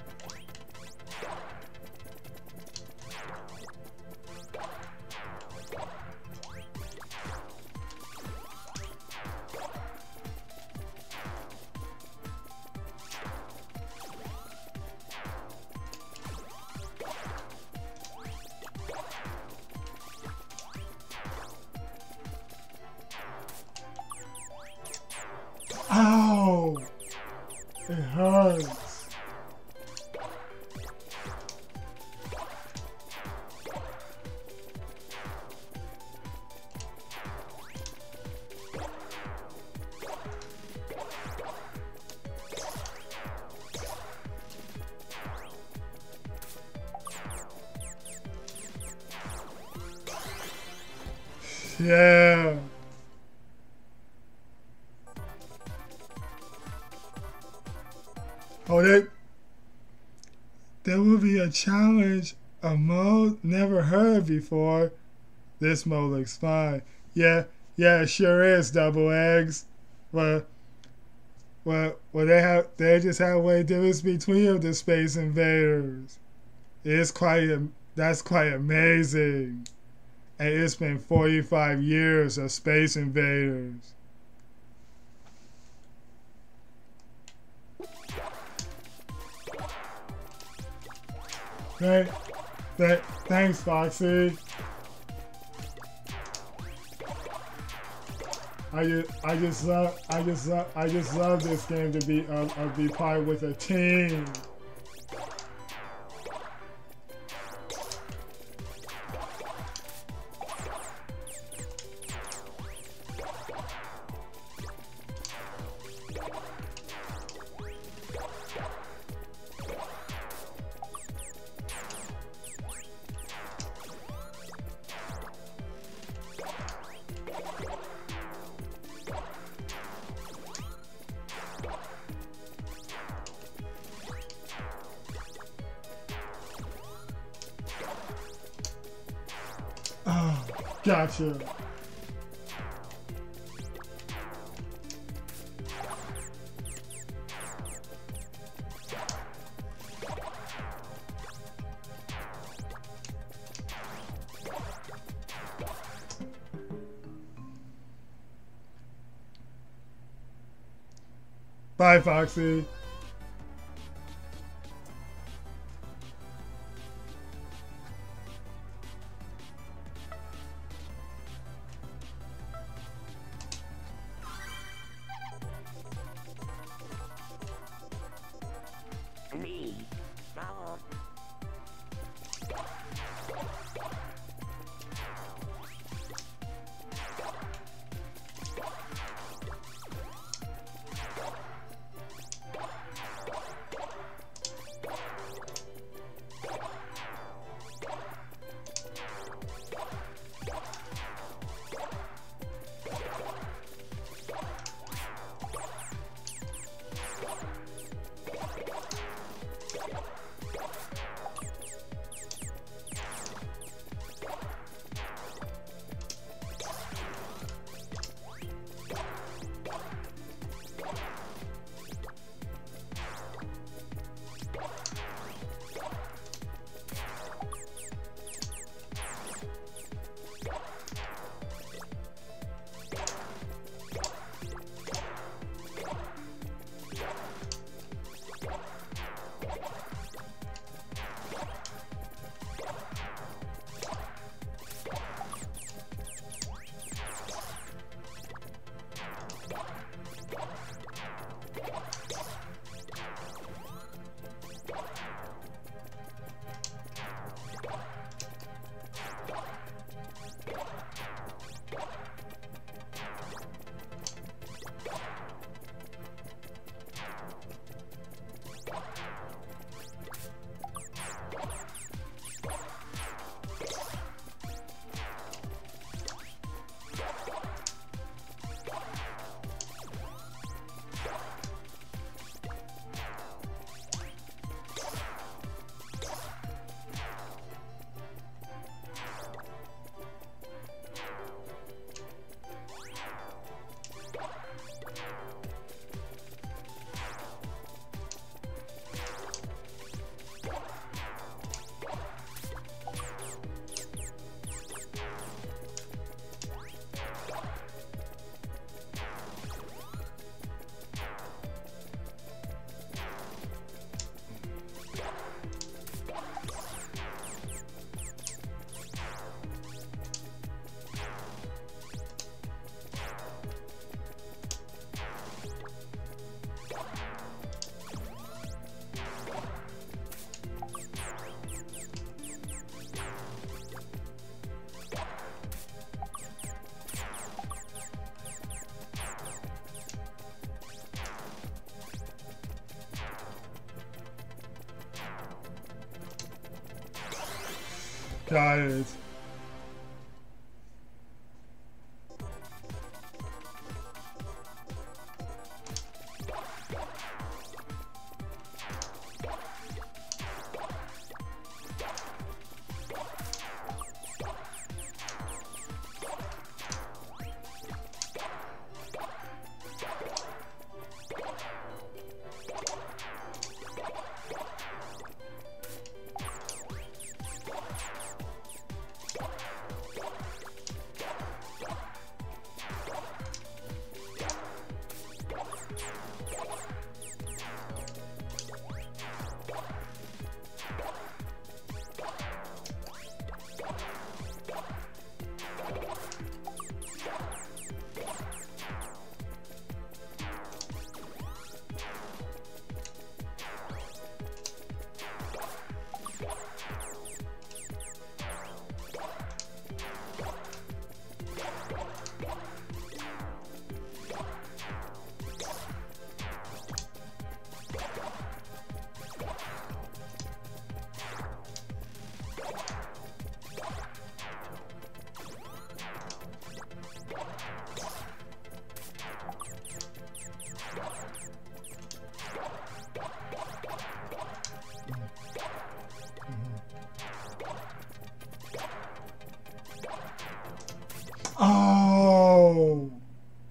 Speaker 1: Ow! It hurts. Yeah. Hold it. There will be a challenge, a mode never heard before. This mode looks fine. Yeah, yeah, it sure is, double eggs. Well, well, well, they have, they just have a way difference between the Space Invaders. It's quite, that's quite amazing. And it's been forty-five years of Space Invaders. Thank, th thanks, Foxy. I just, I just love, I just love, I just love this game to be, uh, uh, be part with a team. Oh, gotcha. Bye, Foxy.
Speaker 2: Me. No.
Speaker 1: Got it. Oh.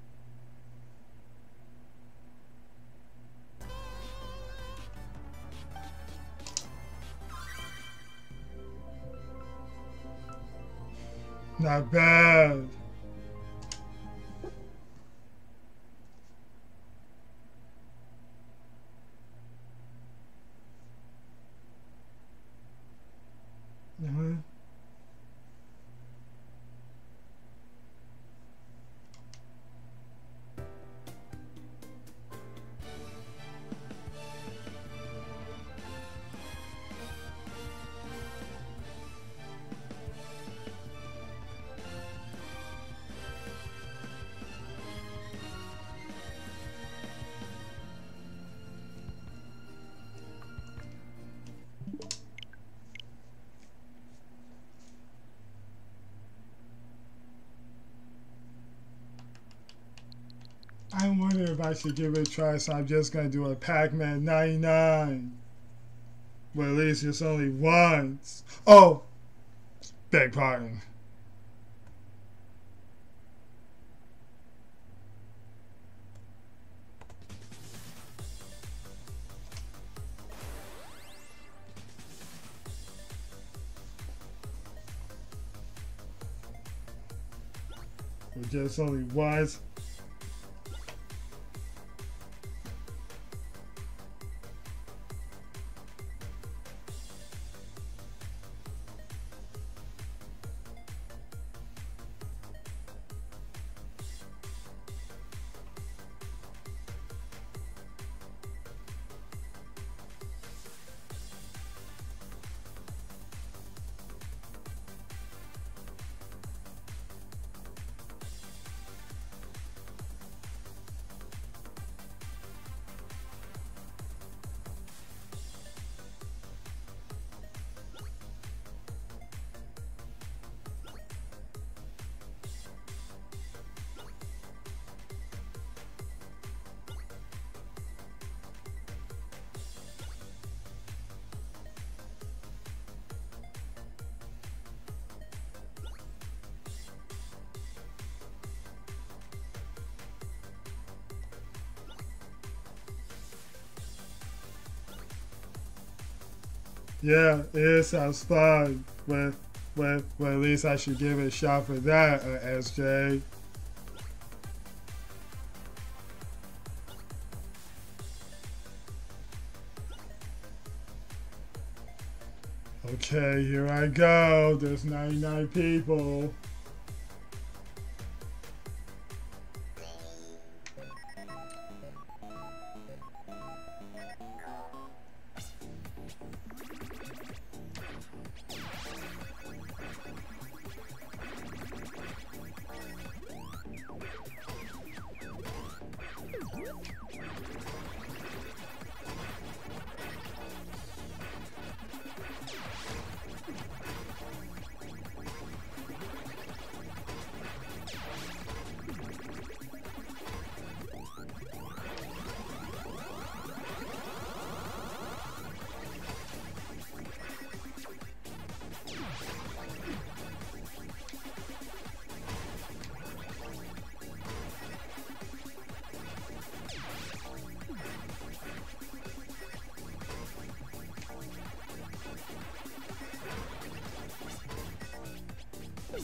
Speaker 1: Not bad. Uh-huh. I wonder if I should give it a try, so I'm just gonna do a Pac-Man ninety-nine. Well, at least it's only once. Oh! Beg pardon. But just only once. Yeah, it sounds fun. Well, well, well, at least I should give it a shot for that, uh, S J. Okay, here I go. There's ninety-nine people.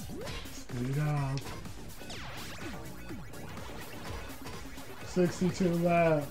Speaker 1: Speed up. sixty-two left.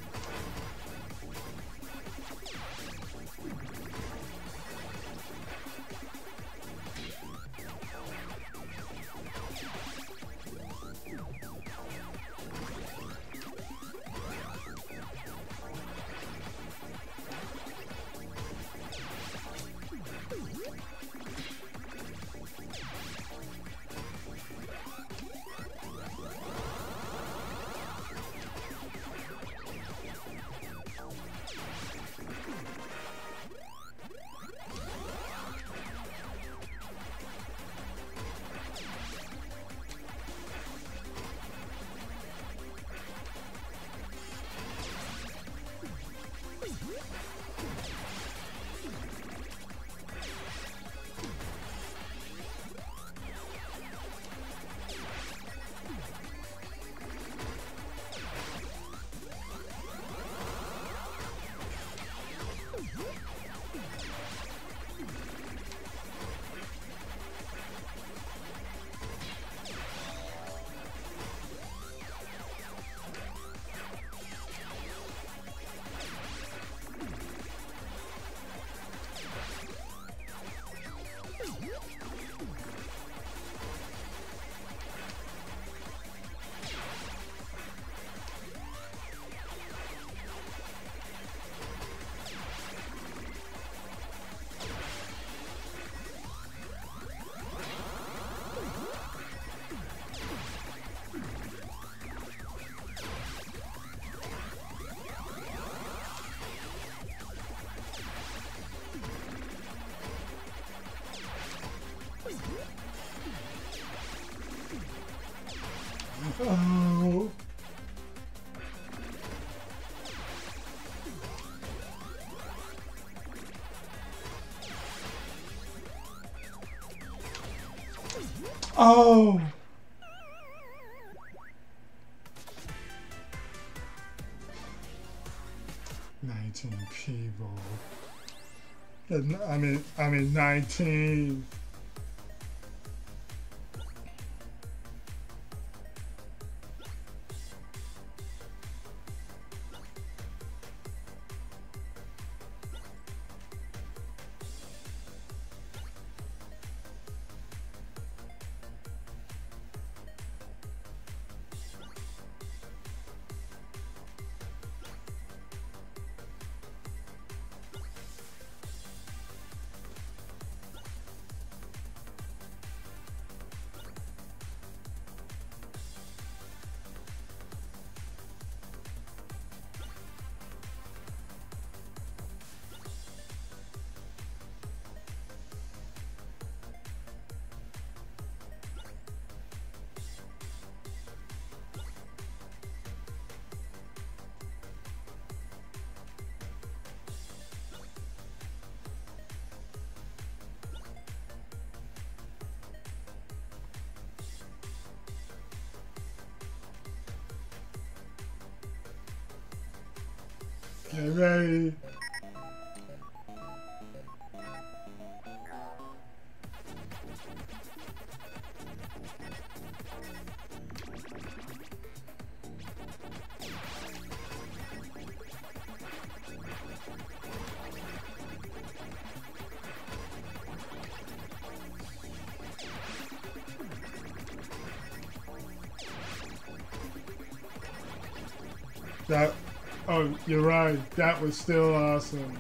Speaker 1: Oh. Oh. nineteen people. I mean, I mean nineteen. Get ready. That, oh, you're right. That was still awesome.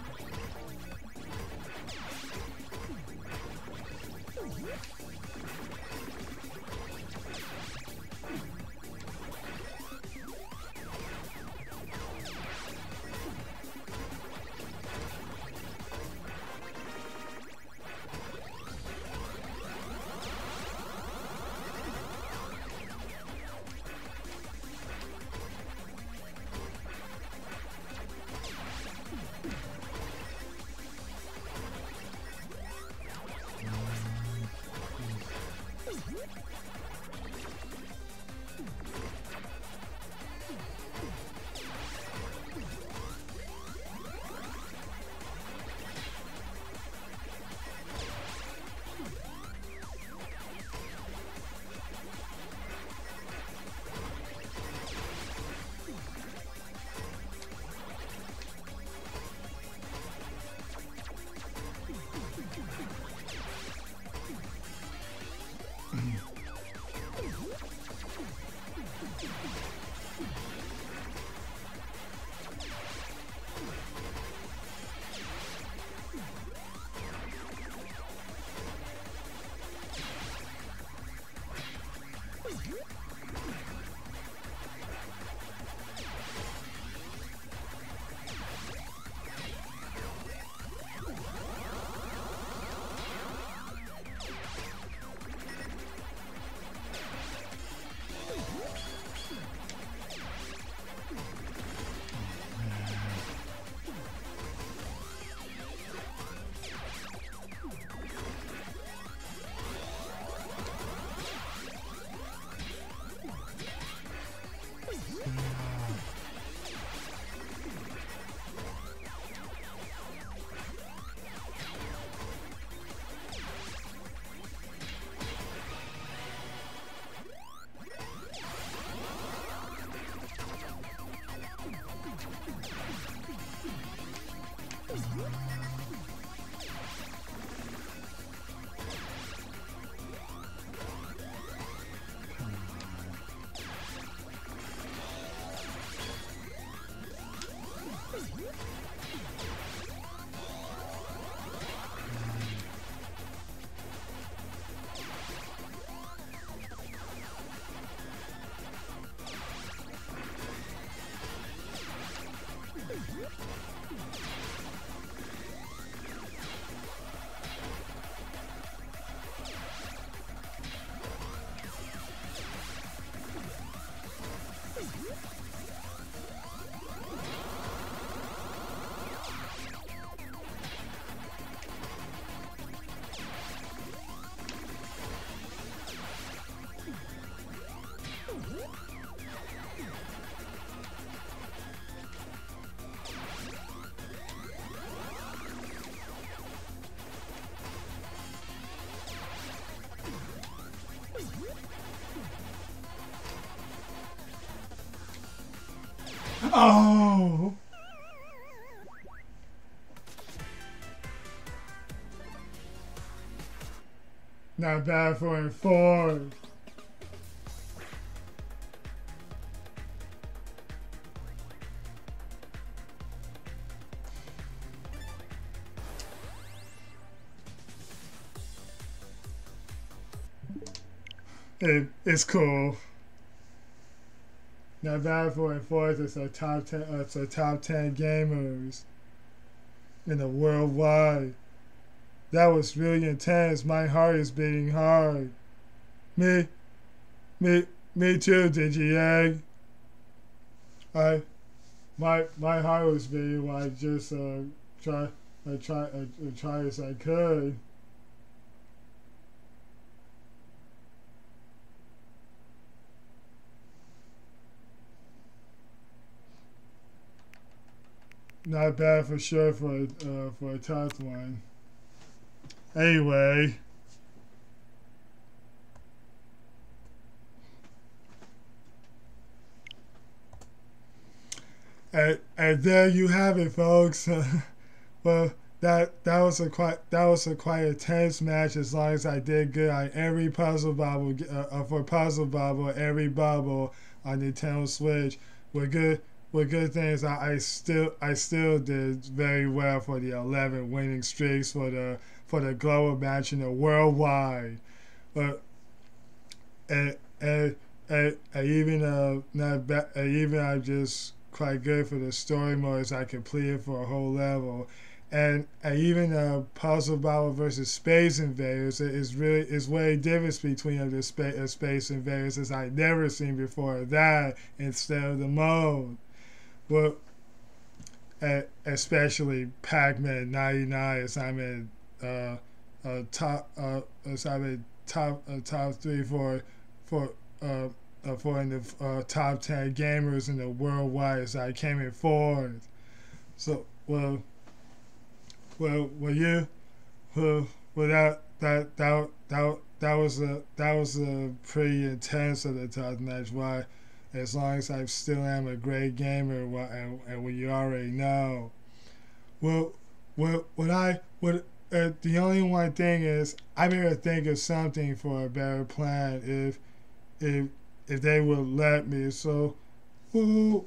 Speaker 1: Oh! Not bad for a four. It, it's cool. Not bad for a fourth. It's a top ten. Uh, it's a top ten gamers in the worldwide. That was really intense. My heart is beating hard. Me, me, me too. Digi Egg. I, my my heart was beating. I just uh try, I try, I, I try as I could. Not bad for sure for uh, for a tough one. Anyway, and, and there you have it, folks. Well, that that was a quite that was a quite intense match. As long as I did good on every puzzle bubble uh, for puzzle bubble, every bubble on Nintendo Switch, with good. With good things, I, I still I still did very well for the eleven winning streaks for the for the global match in the worldwide. But and and, and, and even uh not ba- and even I'm just quite good for the story modes. I completed for a whole level, and, and even uh puzzle battle versus Space Invaders is really is way difference between the space uh, Space Invaders as I never seen before that instead of the mode. Well, especially Pac-Man ninety-nine, as I'm in uh, uh, top, uh, as I'm in top, uh, top three for for uh, uh, for in the uh, top ten gamers in the worldwide. As I came in fourth. So well, well, well, you, well, well that that that that that was a that was a pretty intense of the top match. Why? As long as I still am a great gamer, and, and what you already know. Well, what what I what uh, the only one thing is I better think of something for a better plan if if if they will let me. So, well,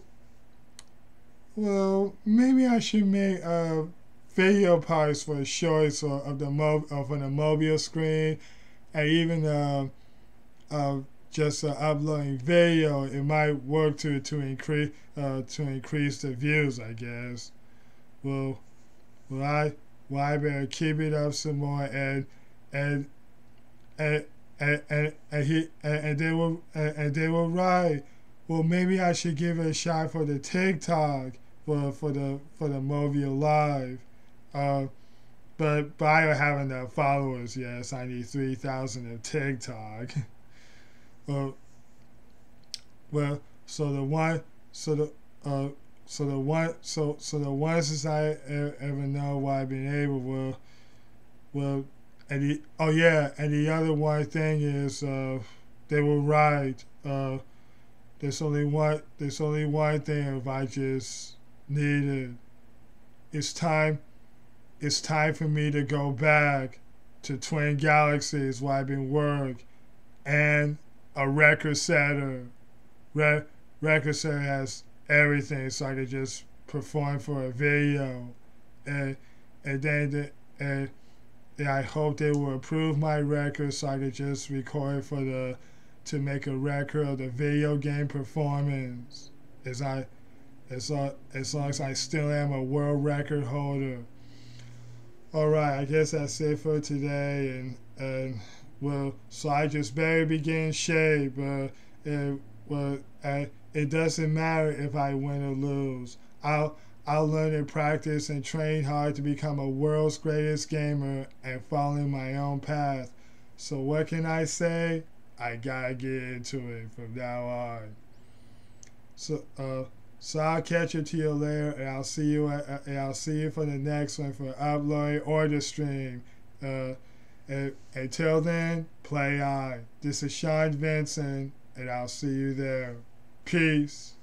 Speaker 1: well maybe I should make uh video parts for shorts or of the mo uh, for the mobile screen, and even uh uh. just uh, uploading video, it might work to to increase uh, to increase the views, I guess. Well, well, I well I better keep it up some more, and and and and and, and he and, and they were and, and they were right. Well, maybe I should give it a shot for the TikTok for for the for the Movio Live. Uh, but but I don't have enough followers yet. So I need three thousand of TikTok. well, well, so the one, so the uh, so the one, so so the ones since I e- ever know why I've been able. Well, well, and the oh yeah, and the other one thing is uh, they were right. Uh, there's only one. There's only one thing if I just needed. It's time. It's time for me to go back to Twin Galaxies where I've been work and a record setter. Re- record setter has everything, so I could just perform for a video, and and then the, and, and I hope they will approve my record so I could just record for the to make a record of the video game performance. As I as long, as long as I still am a world record holder. All right, I guess that's it for today, and and well, so I just better be getting shape. Uh, it, well, I, it doesn't matter if I win or lose. I'll I'll learn and practice and train hard to become a world's greatest gamer and following my own path. So what can I say? I gotta get into it from now on. So uh. So I'll catch you to you later, and I'll see you. At, and I'll see you for the next one for uploading or the stream. Uh, and, until then, play on. This is Sean Vincent, and I'll see you there. Peace.